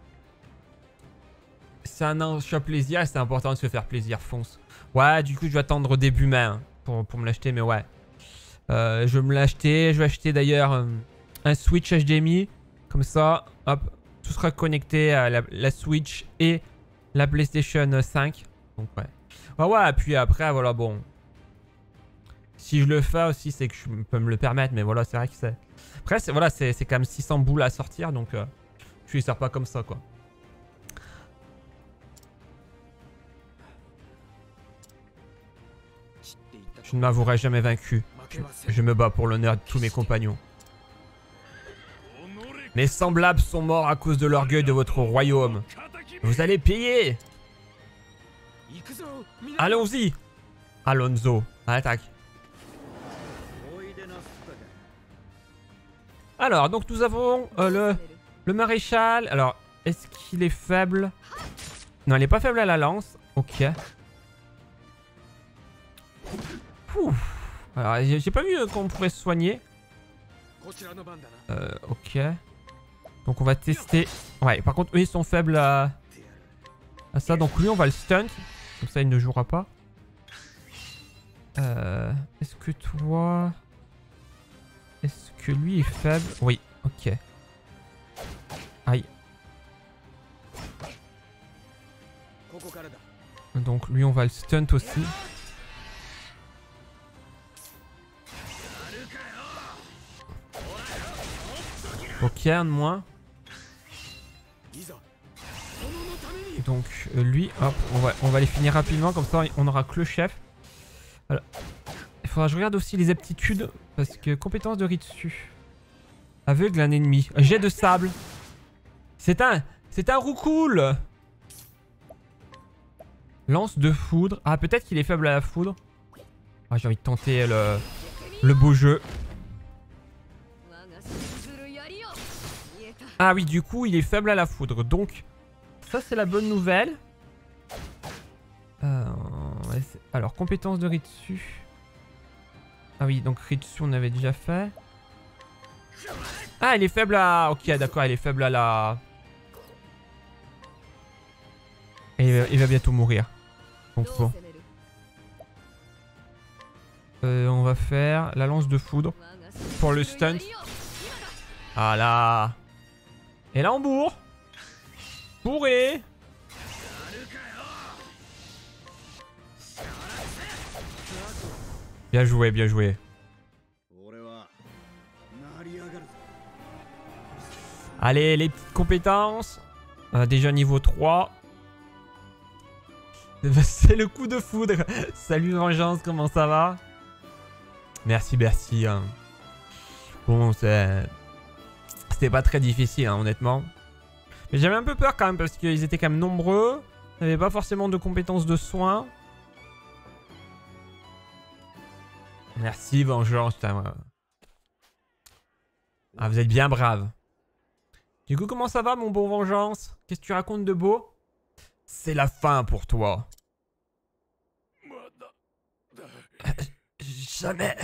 A: C'est un achat plaisir et c'est important de se faire plaisir, fonce. Ouais, du coup, je vais attendre au début mai hein, pour, pour me l'acheter, mais ouais. Euh, je vais me l'acheter. Je vais acheter d'ailleurs euh, un Switch H D M I. Comme ça, hop, tout sera connecté à la, la Switch et la PlayStation cinq. Donc ouais. Ouais, ouais, puis après, voilà, bon. Si je le fais aussi, c'est que je peux me le permettre, mais voilà, c'est vrai que c'est... Après, c'est voilà, c'est quand même six cents boules à sortir, donc euh, je lui sers pas comme ça, quoi. Je ne m'avouerai jamais vaincu. Je, je me bats pour l'honneur de tous mes compagnons. Mes semblables sont morts à cause de l'orgueil de votre royaume. Vous allez payer. Allons-y. Alonso, attaque. Alors, donc nous avons euh, le, le maréchal. Alors, est-ce qu'il est faible? Non, il n'est pas faible à la lance. Ok. Ouf. Alors, j'ai pas vu qu'on pourrait se soigner. Euh, ok. Donc, on va tester. Ouais, par contre, eux, ils sont faibles à, à ça. Donc, lui, on va le stunt. Comme ça, il ne jouera pas. Euh, est-ce que toi... Est-ce que lui est faible? Oui, ok. Aïe. Donc lui on va le stunt aussi. Ok, un de moins. Donc euh, lui, hop, on va, on va les finir rapidement, comme ça on aura que le chef. Voilà. Il faudra que je regarde aussi les aptitudes, parce que compétence de Ritsu. Aveugle un ennemi. Jet de sable. C'est un... C'est un roucoule. Lance de foudre. Ah, peut-être qu'il est faible à la foudre. Ah, j'ai envie de tenter le, le beau jeu. Ah oui, du coup, il est faible à la foudre. Donc, ça, c'est la bonne nouvelle. Euh, alors, compétence de Ritsu. Ah oui, donc Ritsu, on avait déjà fait. Ah, il est faible à... Ok, d'accord, il est faible à la... Et il va bientôt mourir. Donc bon. Euh, on va faire la lance de foudre pour le stunt. Ah là. Et là on bourre. Bourré. Bien joué, bien joué. Allez, les petites compétences. Euh, déjà niveau trois. C'est le coup de foudre. Salut Vengeance, comment ça va? Merci, merci. Hein. Bon, c'est... C'était pas très difficile, hein, honnêtement. Mais j'avais un peu peur quand même, parce qu'ils étaient quand même nombreux. Ils n'avaient pas forcément de compétences de soins. Merci Vengeance. Putain, ah, vous êtes bien brave. Du coup, comment ça va, mon bon Vengeance? Qu'est-ce que tu racontes de beau? C'est la fin pour toi. Jamais.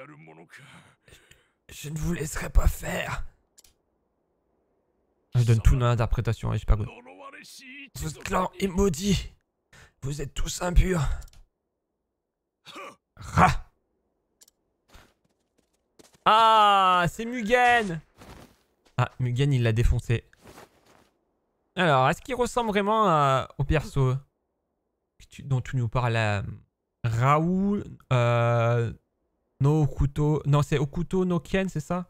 A: Je ne vous laisserai pas faire. Je donne tout dans l'interprétation, et j'ai pas goût. Votre clan est maudit. Vous êtes tous impurs. Ra. Ah, c'est Mugen. Ah, Mugen, il l'a défoncé. Alors, est-ce qu'il ressemble vraiment à, au perso dont tu nous parles là? Raoul, euh, no Okuto, non c'est Okuto no Ken, c'est ça?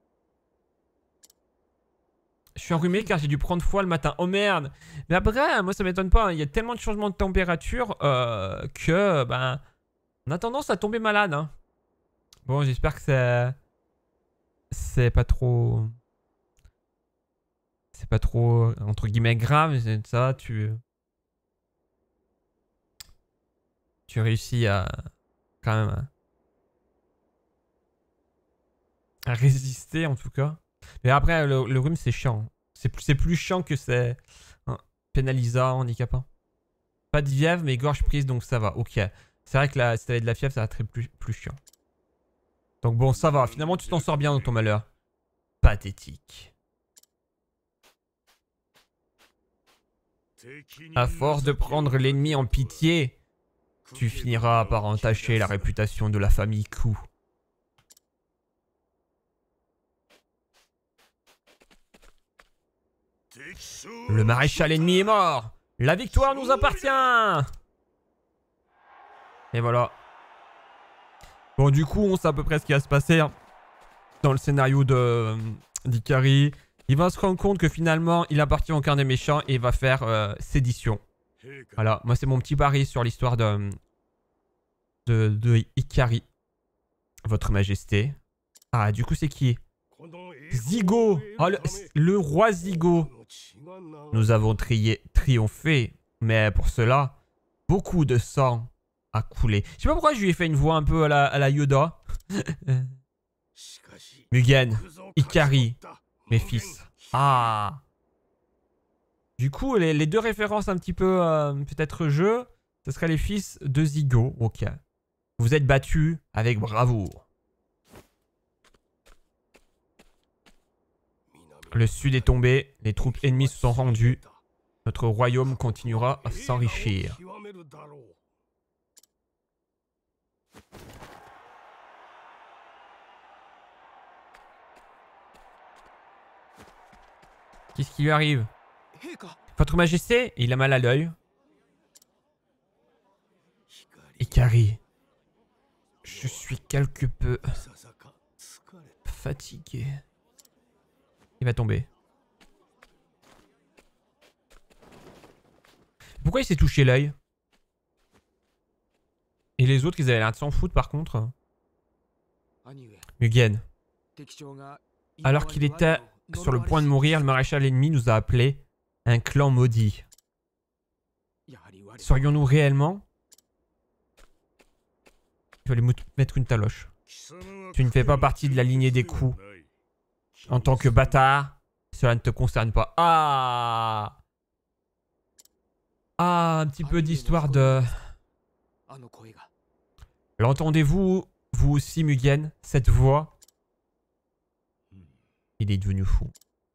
A: Je suis enrhumé car j'ai dû prendre froid le matin. Oh merde! Mais après, moi ça m'étonne pas, hein. Il y a tellement de changements de température euh, que, ben, on a tendance à tomber malade. Hein. Bon, j'espère que c'est... c'est pas trop... C'est pas trop, entre guillemets, grave. Ça, tu... Tu réussis à... Quand même... À résister, en tout cas. Mais après, le, le rhume, c'est chiant. C'est plus, plus chiant que c'est... Hein, pénalisant, handicapant. Pas de fièvre, mais gorge prise, donc ça va. Ok. C'est vrai que là, si t'avais de la fièvre, ça va être plus, plus chiant. Donc bon, ça va. Finalement, tu t'en sors bien dans ton malheur. Pathétique. À force de prendre l'ennemi en pitié, tu finiras par entacher la réputation de la famille Ku. Le maréchal ennemi est mort. La victoire nous appartient. Et voilà. Bon, du coup, on sait à peu près ce qui va se passer hein, dans le scénario de d'Ikari. Il va se rendre compte que finalement, il appartient au camp des méchants et il va faire euh, sédition. Voilà, moi c'est mon petit pari sur l'histoire de, de, de Ikari. Votre majesté. Ah, du coup, c'est qui? Zygo. Oh, le, le roi Zygo. Nous avons trié, triomphé, mais pour cela, beaucoup de sang a coulé. Je sais pas pourquoi je lui ai fait une voix un peu à la, à la Yoda. Mugen, Ikari, mes fils. Ah. Du coup, les, les deux références un petit peu, euh, peut-être jeu, ce seraient les fils de Zygo. Ok. Vous êtes battus avec bravoure. Le sud est tombé, les troupes ennemies se sont rendues. Notre royaume continuera à s'enrichir. Qu'est-ce qui lui arrive? Votre majesté, il a mal à l'œil. Ikari, je suis quelque peu fatigué. Il va tomber. Pourquoi il s'est touché l'œil? Et les autres, ils avaient l'air de s'en foutre par contre. Mugen. Alors qu'il était sur le point de mourir, le maréchal ennemi nous a appelé un clan maudit. Serions-nous réellement? Tu vas lui mettre une taloche. Tu ne fais pas partie de la lignée des coups. En tant que bâtard, cela ne te concerne pas. Ah! Ah, un petit peu d'histoire de... L'entendez-vous, vous aussi, Mugen, cette voix? Il est devenu fou.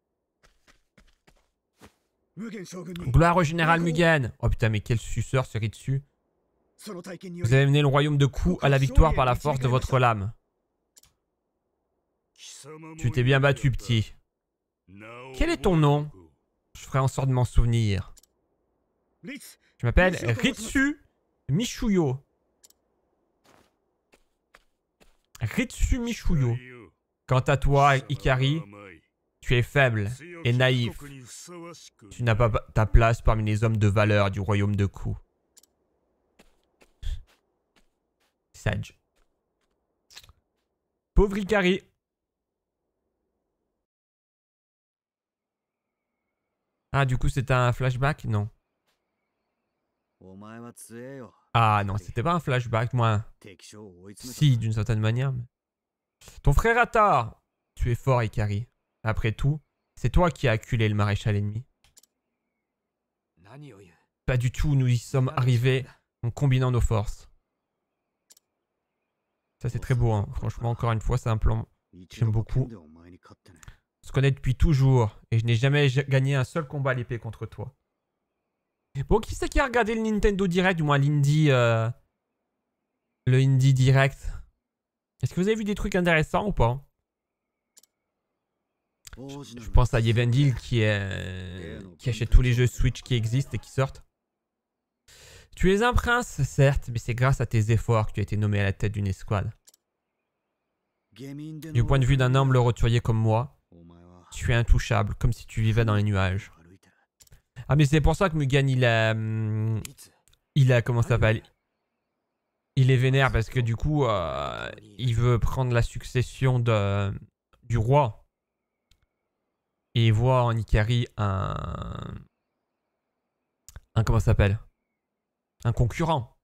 A: Gloire au général Mugen! Oh putain, mais quel suceur se rit dessus. Vous avez mené le royaume de Ku à la victoire par la force de votre lame. Tu t'es bien battu, petit. Quel est ton nom? Je ferai en sorte de m'en souvenir. Je m'appelle Ritsu Mishuyo. Ritsu Mishuyo. Quant à toi, Ikari, tu es faible et naïf. Tu n'as pas ta place parmi les hommes de valeur du royaume de Ku. Sage. Pauvre Ikari. Ah, du coup, c'était un flashback? Non. Ah non, c'était pas un flashback, moi. Si, d'une certaine manière. Mais... Ton frère Atar. Tu es fort, Ikari. Après tout, c'est toi qui as acculé le maréchal ennemi. Pas du tout, nous y sommes arrivés en combinant nos forces. Ça, c'est très beau, hein. Franchement, encore une fois, c'est un plan. J'aime beaucoup. On se connaît depuis toujours et je n'ai jamais gagné un seul combat à l'épée contre toi. Bon, qui c'est qui a regardé le Nintendo Direct, du moins l'Indie... Euh, le Indie Direct? Est-ce que vous avez vu des trucs intéressants ou pas? je, je pense à Yevendil qui, est, qui achète tous les jeux Switch qui existent et qui sortent. Tu es un prince, certes, mais c'est grâce à tes efforts que tu as été nommé à la tête d'une escouade. Du point de vue d'un humble roturier comme moi, tu es intouchable, comme si tu vivais dans les nuages. Ah, mais c'est pour ça que Mugen, il a... Hum, il a... Comment ça s'appelle? Il est vénère parce que du coup, euh, il veut prendre la succession de, du roi. Et il voit en Ikari un... Un... Comment ça s'appelle? Un concurrent.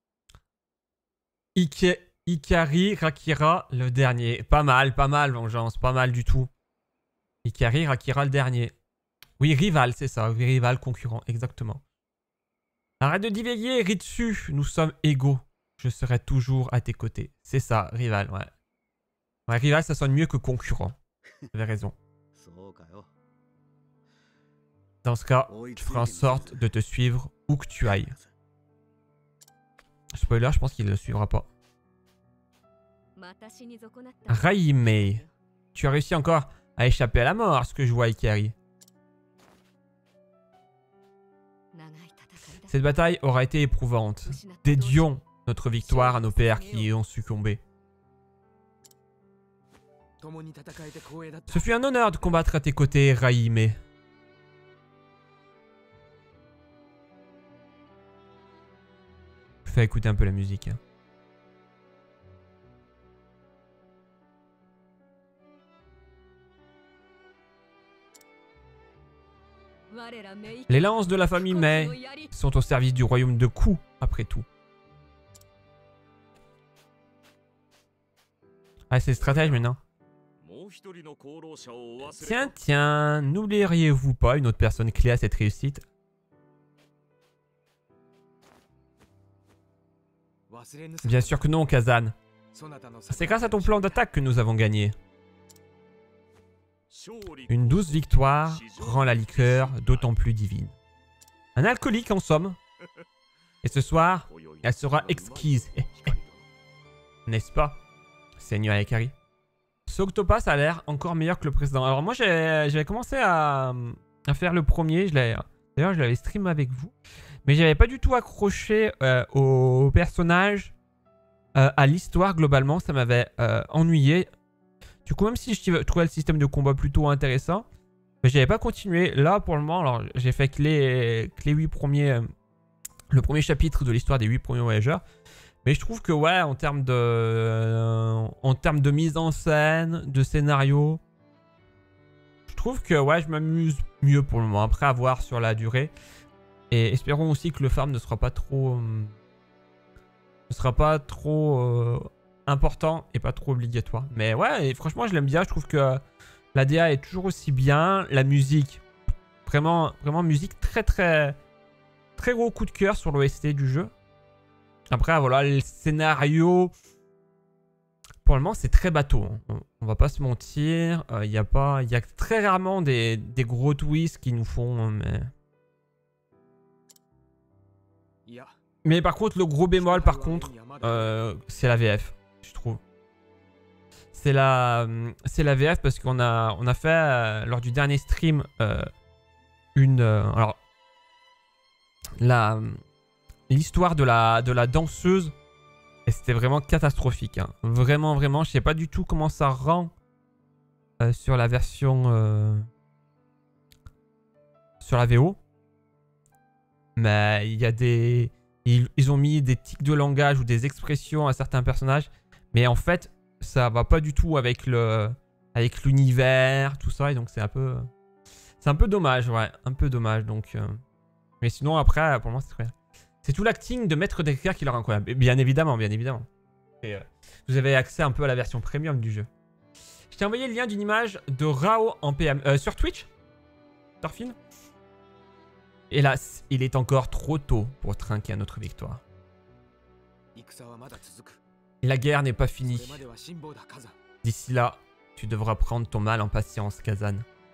A: Ike... Ikari Rakira le dernier. Pas mal, pas mal, Vengeance. Pas mal du tout. Ikari Rakira le dernier. Oui, rival, c'est ça. Oui, rival, concurrent, exactement. Arrête de divaguer, Ritsu. Nous sommes égaux. Je serai toujours à tes côtés. C'est ça, rival, ouais. Ouais, rival, ça sonne mieux que concurrent. Vous avez raison. Dans ce cas, je ferai en sorte de te suivre où que tu ailles. Spoiler, je pense qu'il ne le suivra pas. Raime, tu as réussi encore à échapper à la mort, ce que je vois, Ikari. Cette bataille aura été éprouvante. Dédions notre victoire à nos pères qui y ont succombé. Ce fut un honneur de combattre à tes côtés, Raime. Fais écouter un peu la musique. Les lances de la famille Mei sont au service du royaume de Ku, après tout. Ah, c'est le stratège maintenant. Tiens, tiens, n'oublieriez-vous pas une autre personne clé à cette réussite? Bien sûr que non, Kazan. C'est grâce à ton plan d'attaque que nous avons gagné. Une douce victoire rend la liqueur d'autant plus divine. Un alcoolique en somme. Et ce soir, elle sera exquise. N'est-ce pas, Seigneur Ikari? Ce Octopass a l'air encore meilleur que le précédent. Alors moi, j'avais commencé à, à faire le premier. D'ailleurs, je l'avais stream avec vous. Mais j'avais pas du tout accroché euh, au personnage, euh, à l'histoire globalement. Ça m'avait euh, ennuyé. Du coup, même si je trouvais le système de combat plutôt intéressant, mais j'avais pas continué. Là, pour le moment, alors j'ai fait que les, que les huit premiers, euh, le premier chapitre de l'histoire des huit premiers voyageurs. Mais je trouve que ouais, en termes de, euh, en termes de mise en scène, de scénario, je trouve que ouais, je m'amuse mieux pour le moment. Après, à voir sur la durée. Et espérons aussi que le farm ne sera pas trop, euh, ne sera pas trop euh, important et pas trop obligatoire. Mais ouais, et franchement, je l'aime bien. Je trouve que la D A est toujours aussi bien. La musique, vraiment, vraiment musique très très très gros coup de cœur sur l'O S T du jeu. Après, voilà, le scénario, pour le moment, c'est très bateau. Hein. On, on va pas se mentir. Il euh, y a pas, il y a très rarement des, des gros twists qui nous font. Mais... mais par contre, le gros bémol, par contre, euh, c'est la V F, je trouve. C'est la, c'est la V F parce qu'on a, on a fait euh, lors du dernier stream euh, une, euh, alors la l'histoire de la de la danseuse et c'était vraiment catastrophique. Hein. Vraiment, vraiment, je sais pas du tout comment ça rend euh, sur la version euh, sur la V O. Mais il y a des... Ils, ils ont mis des tics de langage ou des expressions à certains personnages. Mais en fait, ça va pas du tout avec le avec l'univers, tout ça. Et donc c'est un peu... C'est un peu dommage, ouais. Un peu dommage, donc... Euh... Mais sinon, après, pour moi, c'est très bien. C'est tout l'acting de Maître Decker qui leur est incroyable. Et bien évidemment, bien évidemment. Et, euh, vous avez accès un peu à la version premium du jeu. Je t'ai envoyé le lien d'une image de Rao en P M. Euh, sur Twitch, Thorfinn. Hélas, il est encore trop tôt pour trinquer à notre victoire. La guerre n'est pas finie. D'ici là, tu devras prendre ton mal en patience, Kazan.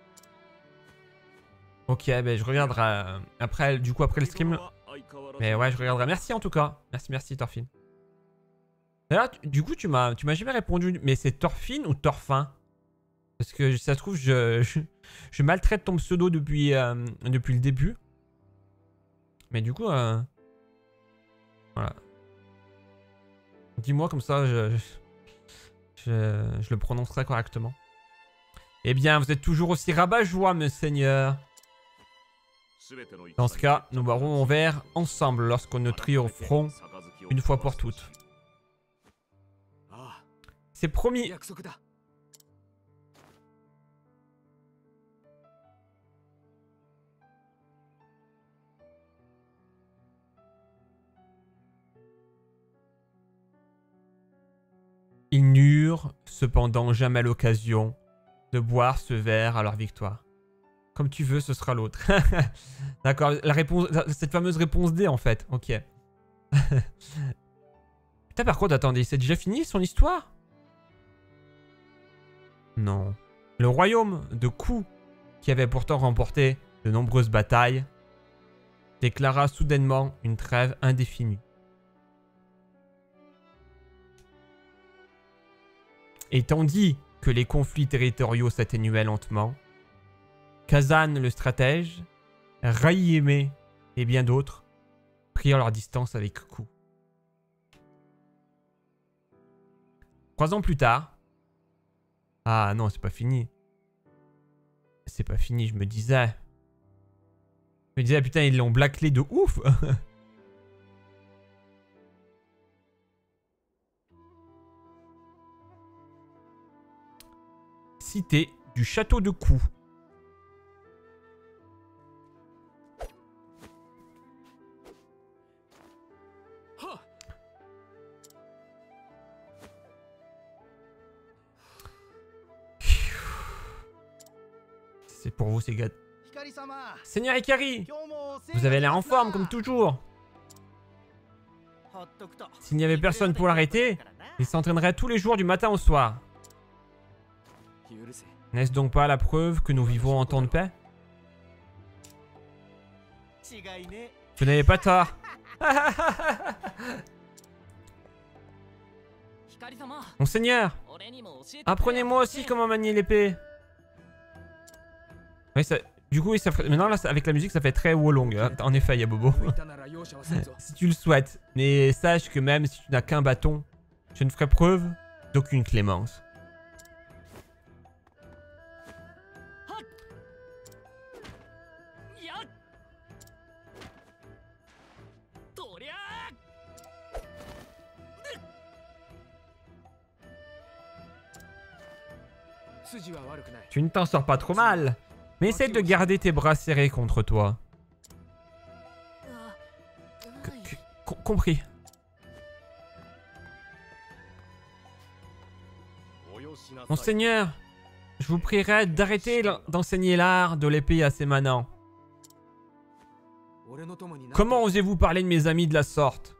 A: Ok, ben je regarderai euh, après, du coup après le stream. Mais ouais, je regarderai. Merci en tout cas. Merci, merci Thorfinn. D'ailleurs, du coup, tu m'as tu m'as jamais répondu. Mais c'est Thorfinn ou Thorfin? Parce que ça se trouve, je, je, je maltraite ton pseudo depuis, euh, depuis le début. Mais du coup, euh, voilà. Dis-moi comme ça, je, je, je, je le prononcerai correctement. Eh bien, vous êtes toujours aussi rabat-joie, mes seigneurs. Dans ce cas, nous boirons en verre ensemble lorsqu'on nous triompherons une fois pour toutes. C'est promis. n'eurent cependant jamais l'occasion de boire ce verre à leur victoire. Comme tu veux, ce sera l'autre. D'accord, la réponse, cette fameuse réponse D en fait. Ok. Putain, par contre, attendez, c'est déjà fini son histoire? Non. Le royaume de Ku, qui avait pourtant remporté de nombreuses batailles, déclara soudainement une trêve indéfinie. Et tandis que les conflits territoriaux s'atténuaient lentement, Kazan le stratège, Rayeme et bien d'autres prirent leur distance avec Ku. Trois ans plus tard... Ah non, c'est pas fini. C'est pas fini, je me disais. Je me disais, putain, ils l'ont blacklé de ouf. Cité du château de Ku. C'est pour vous, ces gars. Seigneur Ikari, vous avez l'air en forme, comme toujours. S'il n'y avait personne pour l'arrêter, il s'entraînerait tous les jours du matin au soir. N'est-ce donc pas la preuve que nous vivons en temps de paix? Vous n'avez pas tort. Monseigneur, apprenez-moi aussi comment manier l'épée. Oui, ça, du coup, oui, ça ferait, maintenant, là, ça, avec la musique, ça fait très Wolong. Hein. En effet, Yabobo. Si tu le souhaites. Mais sache que même si tu n'as qu'un bâton, je ne ferai preuve d'aucune clémence. Tu ne t'en sors pas trop mal. Mais essaie de garder tes bras serrés contre toi. C compris. Monseigneur, je vous prierai d'arrêter d'enseigner l'art de l'épée à ces manants. Comment osez-vous parler de mes amis de la sorte?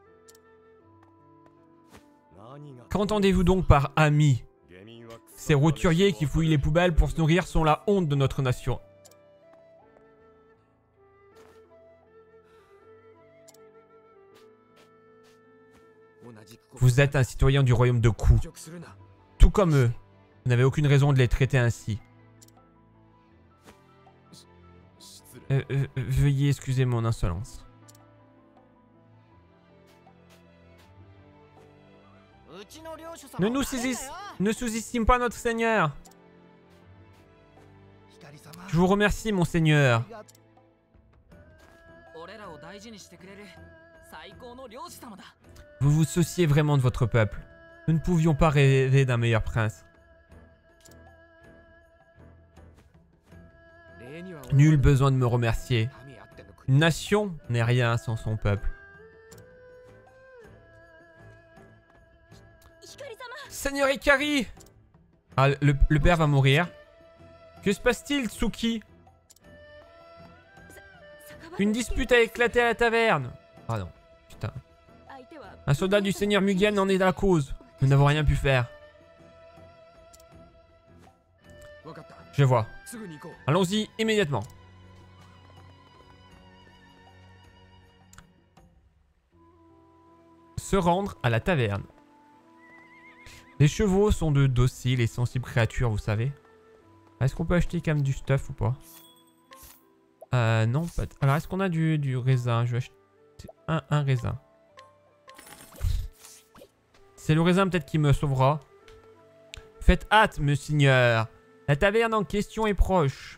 A: Qu'entendez-vous donc par amis? Ces roturiers qui fouillent les poubelles pour se nourrir sont la honte de notre nation. Vous êtes un citoyen du royaume de Ku. Tout comme eux, vous n'avez aucune raison de les traiter ainsi. Euh, euh, veuillez excuser mon insolence. Ne nous ne sous-estime pas notre Seigneur. Je vous remercie, mon Seigneur. Vous vous souciez vraiment de votre peuple. Nous ne pouvions pas rêver d'un meilleur prince. Nul besoin de me remercier. Une nation n'est rien sans son peuple. Seigneur Ikari! Ah, le, le père va mourir. Que se passe-t-il, Tsuki? Une dispute a éclaté à la taverne. Ah non, putain. Un soldat du seigneur Mugen en est la cause. Nous n'avons rien pu faire. Je vois. Allons-y immédiatement. Se rendre à la taverne. Les chevaux sont de dociles et sensibles créatures, vous savez. Est-ce qu'on peut acheter quand même du stuff ou pas? Euh, non, pas... Alors, est-ce qu'on a du, du raisin? Je vais acheter un, un raisin. C'est le raisin peut-être qui me sauvera. Faites hâte, monseigneur. La taverne en question est proche.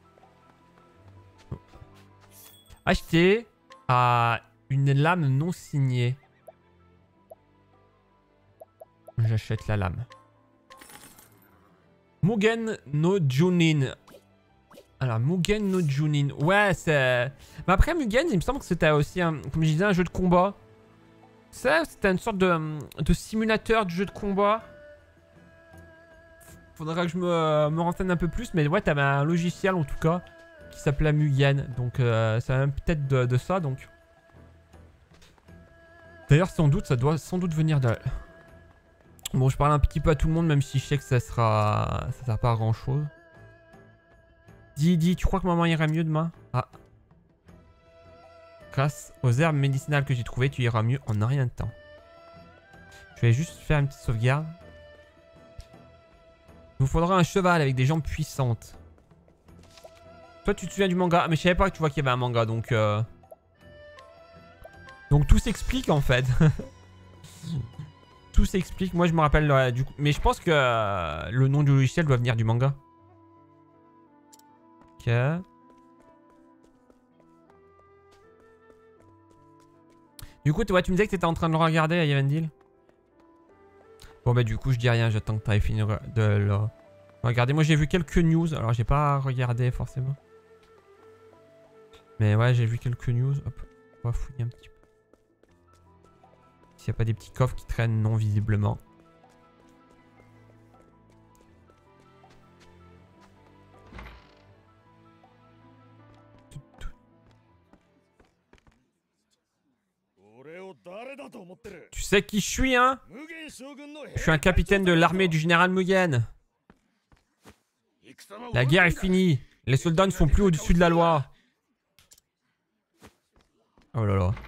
A: Acheter à une lame non signée. J'achète la lame. Mugen no Junin. Alors, Mugen no Junin. Ouais, c'est... Mais après, Mugen, il me semble que c'était aussi, un, comme je disais, un jeu de combat. Ça, c'était une sorte de, de simulateur de jeu de combat. Faudra que je me, me renseigne un peu plus. Mais ouais, t'avais un logiciel en tout cas qui s'appelait Mugen. Donc euh, ça vient peut-être de, de ça. Donc. D'ailleurs, sans doute, ça doit sans doute venir de... Bon, je parle un petit peu à tout le monde, même si je sais que ça sera... Ça sert pas à grand chose. Dis, dis, tu crois que maman ira mieux demain? Ah. Grâce aux herbes médicinales que j'ai trouvées, tu iras mieux en un rien de temps. Je vais juste faire une petite sauvegarde. Il vous faudra un cheval avec des jambes puissantes. Toi, tu te souviens du manga? Mais je savais pas que tu vois qu'il y avait un manga, donc... Euh... Donc tout s'explique en fait. Tout s'explique. Moi, je me rappelle euh, du coup... Mais je pense que euh, le nom du logiciel doit venir du manga. Ok. Du coup, ouais, tu me disais que tu étais en train de le regarder à Yevendil. Bon, bah du coup, je dis rien. J'attends que tu ailles finir de le regarder. Moi, j'ai vu quelques news. Alors, j'ai pas regardé forcément. Mais ouais, j'ai vu quelques news. Hop, on va fouiller un petit peu. S'il n'y a pas des petits coffres qui traînent non visiblement. Tu sais qui je suis, hein? Je suis un capitaine de l'armée du général Mugen. La guerre est finie. Les soldats ne sont plus au-dessus de la loi. Oh là là.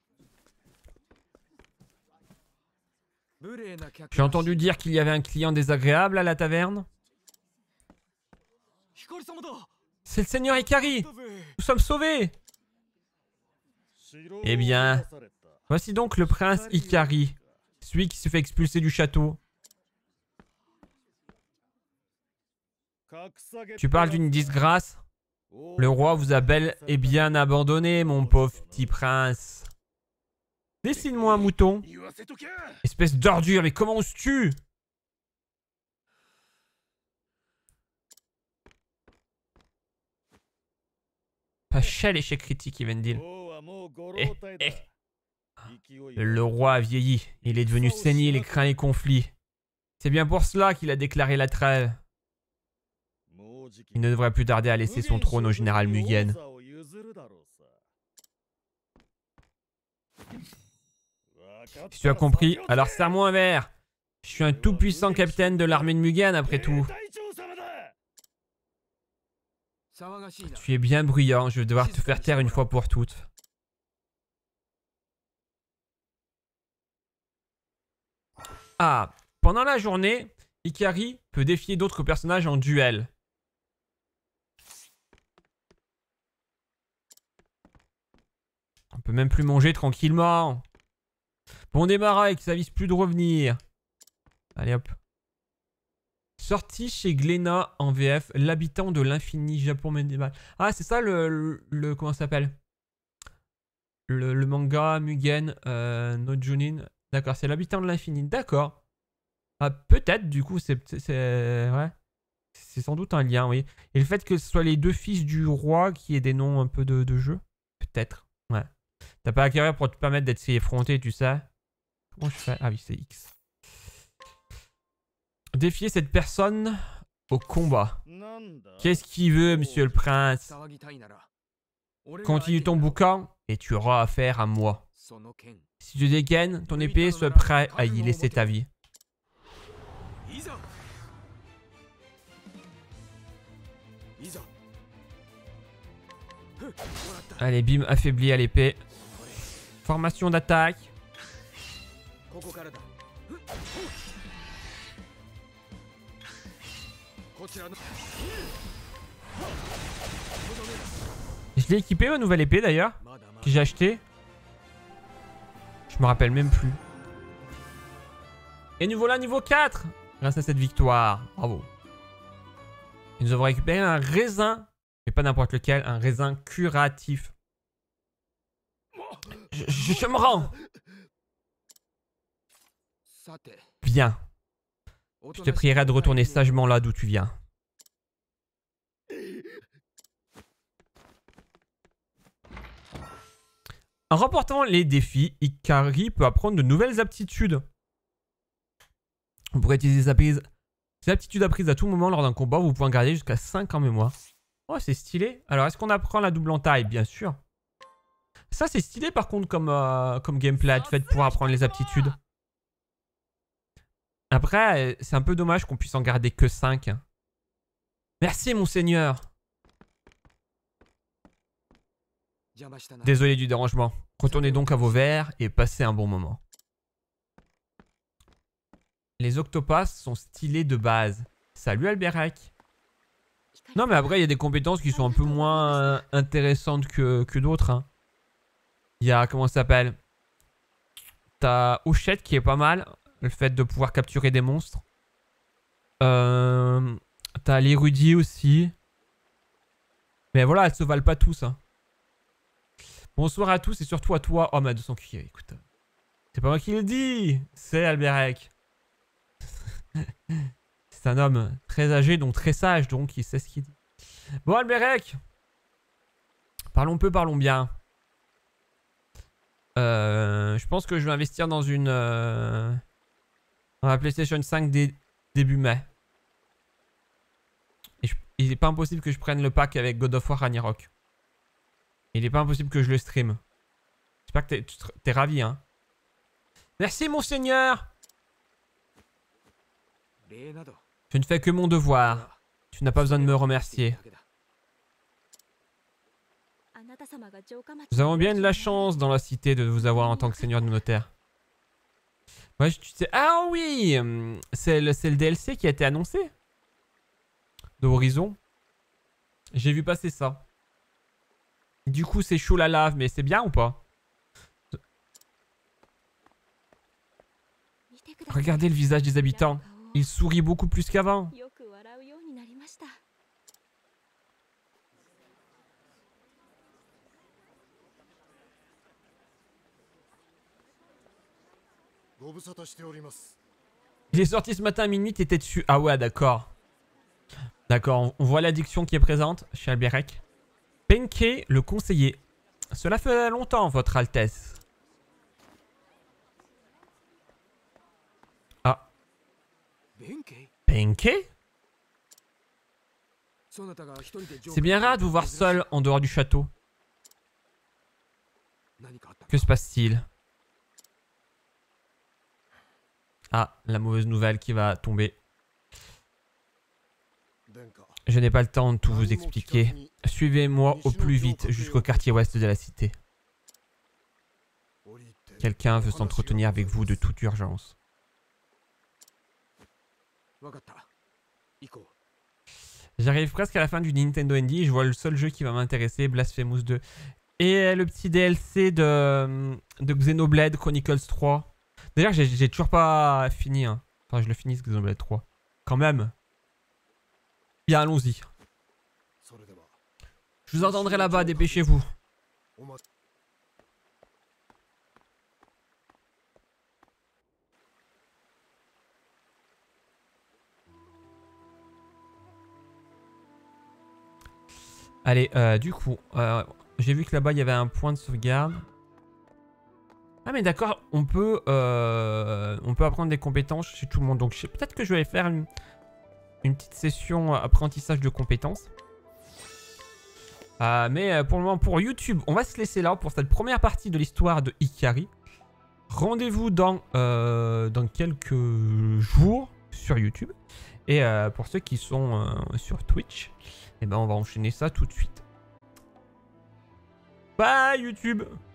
A: J'ai entendu dire qu'il y avait un client désagréable à la taverne. C'est le seigneur Ikari. Nous sommes sauvés. Eh bien, voici donc le prince Ikari, celui qui se fait expulser du château. Tu parles d'une disgrâce? Le roi vous a bel et bien abandonné, mon pauvre petit prince. Dessine-moi un mouton. Espèce d'ordure, mais comment oses-tu? Pas cher l'échec critique, Yevendil. Eh, eh. Le roi a vieilli. Il est devenu sénile et craint les conflits. C'est bien pour cela qu'il a déclaré la trêve. Il ne devrait plus tarder à laisser son trône au général Mugen. Si tu as compris, alors serre-moi un verre. Je suis un tout-puissant capitaine de l'armée de Mugen après tout. Tu es bien bruyant, je vais devoir te faire taire une fois pour toutes. Ah, pendant la journée, Ikari peut défier d'autres personnages en duel. On peut même plus manger tranquillement. Bon débarras et que ça vise plus de revenir. Allez hop. Sorti chez Glénat en V F, l'habitant de l'infini Japon médiéval. Ah, c'est ça le, le, le... Comment ça s'appelle le, le manga Mugen euh, no Junin. D'accord, c'est l'habitant de l'infini. D'accord. Ah, peut-être, du coup, c'est... Ouais. C'est sans doute un lien, oui. Et le fait que ce soit les deux fils du roi qui aient des noms un peu de, de jeu. Peut-être. Ouais. T'as pas la carrière pour te permettre d'être effronté, tu sais. Comment je fais? Ah oui, c'est X. Défier cette personne au combat. Qu'est-ce qu'il veut, monsieur le prince? Continue ton boucan et tu auras affaire à moi. Si tu dégaines ton épée, sois prêt à y laisser ta vie. Allez, bim, affaibli à l'épée. Formation d'attaque. Je l'ai équipé ma nouvelle épée d'ailleurs, que j'ai acheté. Je me rappelle même plus. Et nous voilà niveau quatre grâce à cette victoire. Bravo. Et nous avons récupéré un raisin, mais pas n'importe lequel, un raisin curatif. Je, je, je me rends. Bien. Je te prierai de retourner sagement là d'où tu viens. En remportant les défis, Ikari peut apprendre de nouvelles aptitudes. On pourrait utiliser sa prise, Ces aptitudes apprises à tout moment lors d'un combat, vous pouvez en garder jusqu'à cinq en mémoire. Oh, c'est stylé. Alors, est-ce qu'on apprend la double entaille? Bien sûr. Ça, c'est stylé par contre comme, euh, comme gameplay, le fait de pouvoir apprendre les aptitudes. Après, c'est un peu dommage qu'on puisse en garder que cinq. Merci, monseigneur. Désolé du dérangement. Retournez donc à vos verres et passez un bon moment. Les octopas sont stylés de base. Salut Alberac. Non mais après il y a des compétences qui sont un peu moins intéressantes que, que d'autres. Hein. Il y a, comment ça s'appelle? T'as Hochette qui est pas mal. Le fait de pouvoir capturer des monstres. Euh, T'as l'érudit aussi. Mais voilà, elles se valent pas tous. Hein. Bonsoir à tous et surtout à toi. Oh ma deux cents Q I, écoute. C'est pas moi qui le dis. C'est Alberac. C'est un homme très âgé, donc très sage, donc il sait ce qu'il dit. Bon, Alberac, parlons peu, parlons bien. Euh, je pense que je vais investir dans une... Euh, dans la PlayStation cinq dé, début mai. Et je, il n'est pas impossible que je prenne le pack avec God of War Ragnarok. Il n'est pas impossible que je le stream. J'espère que tu t'es ravi, hein. Merci, monseigneur. Je ne fais que mon devoir. Tu n'as pas besoin de me remercier. Nous avons bien de la chance dans la cité de vous avoir en tant que seigneur de notaire. Ouais, tu sais... Ah oui, c'est le, le D L C qui a été annoncé de Horizon. J'ai vu passer ça. Du coup, c'est chaud la lave, mais c'est bien ou pas? Regardez le visage des habitants. Il sourit beaucoup plus qu'avant. Il est sorti ce matin à minuit, t'étais dessus. Ah ouais, d'accord. D'accord, on voit l'addiction qui est présente chez Alberac. Penke, le conseiller. Cela fait longtemps, votre Altesse. Ah. Penke? C'est bien rare de vous voir seul en dehors du château. Que se passe-t-il? Ah, la mauvaise nouvelle qui va tomber. Je n'ai pas le temps de tout vous expliquer. Suivez-moi au plus vite jusqu'au quartier ouest de la cité. Quelqu'un veut s'entretenir avec vous de toute urgence. J'arrive presque à la fin du Nintendo Indie et je vois le seul jeu qui va m'intéresser, Blasphemous deux. Et le petit D L C de, de Xenoblade Chronicles trois. D'ailleurs, j'ai toujours pas fini. Hein. Enfin, je le finis, ce Xenoblade trois. Quand même. Bien, allons-y. Je vous entendrai là-bas, dépêchez-vous. Allez, euh, du coup, euh, j'ai vu que là-bas, il y avait un point de sauvegarde. Ah mais d'accord, on peut euh, on peut apprendre des compétences chez tout le monde. Donc peut-être que je vais faire une, une petite session apprentissage de compétences. Euh, mais pour le moment, pour YouTube, on va se laisser là pour cette première partie de l'histoire de Ikari. Rendez-vous dans, euh, dans quelques jours sur YouTube. Et euh, pour ceux qui sont euh, sur Twitch, eh ben on va enchaîner ça tout de suite. Bye YouTube!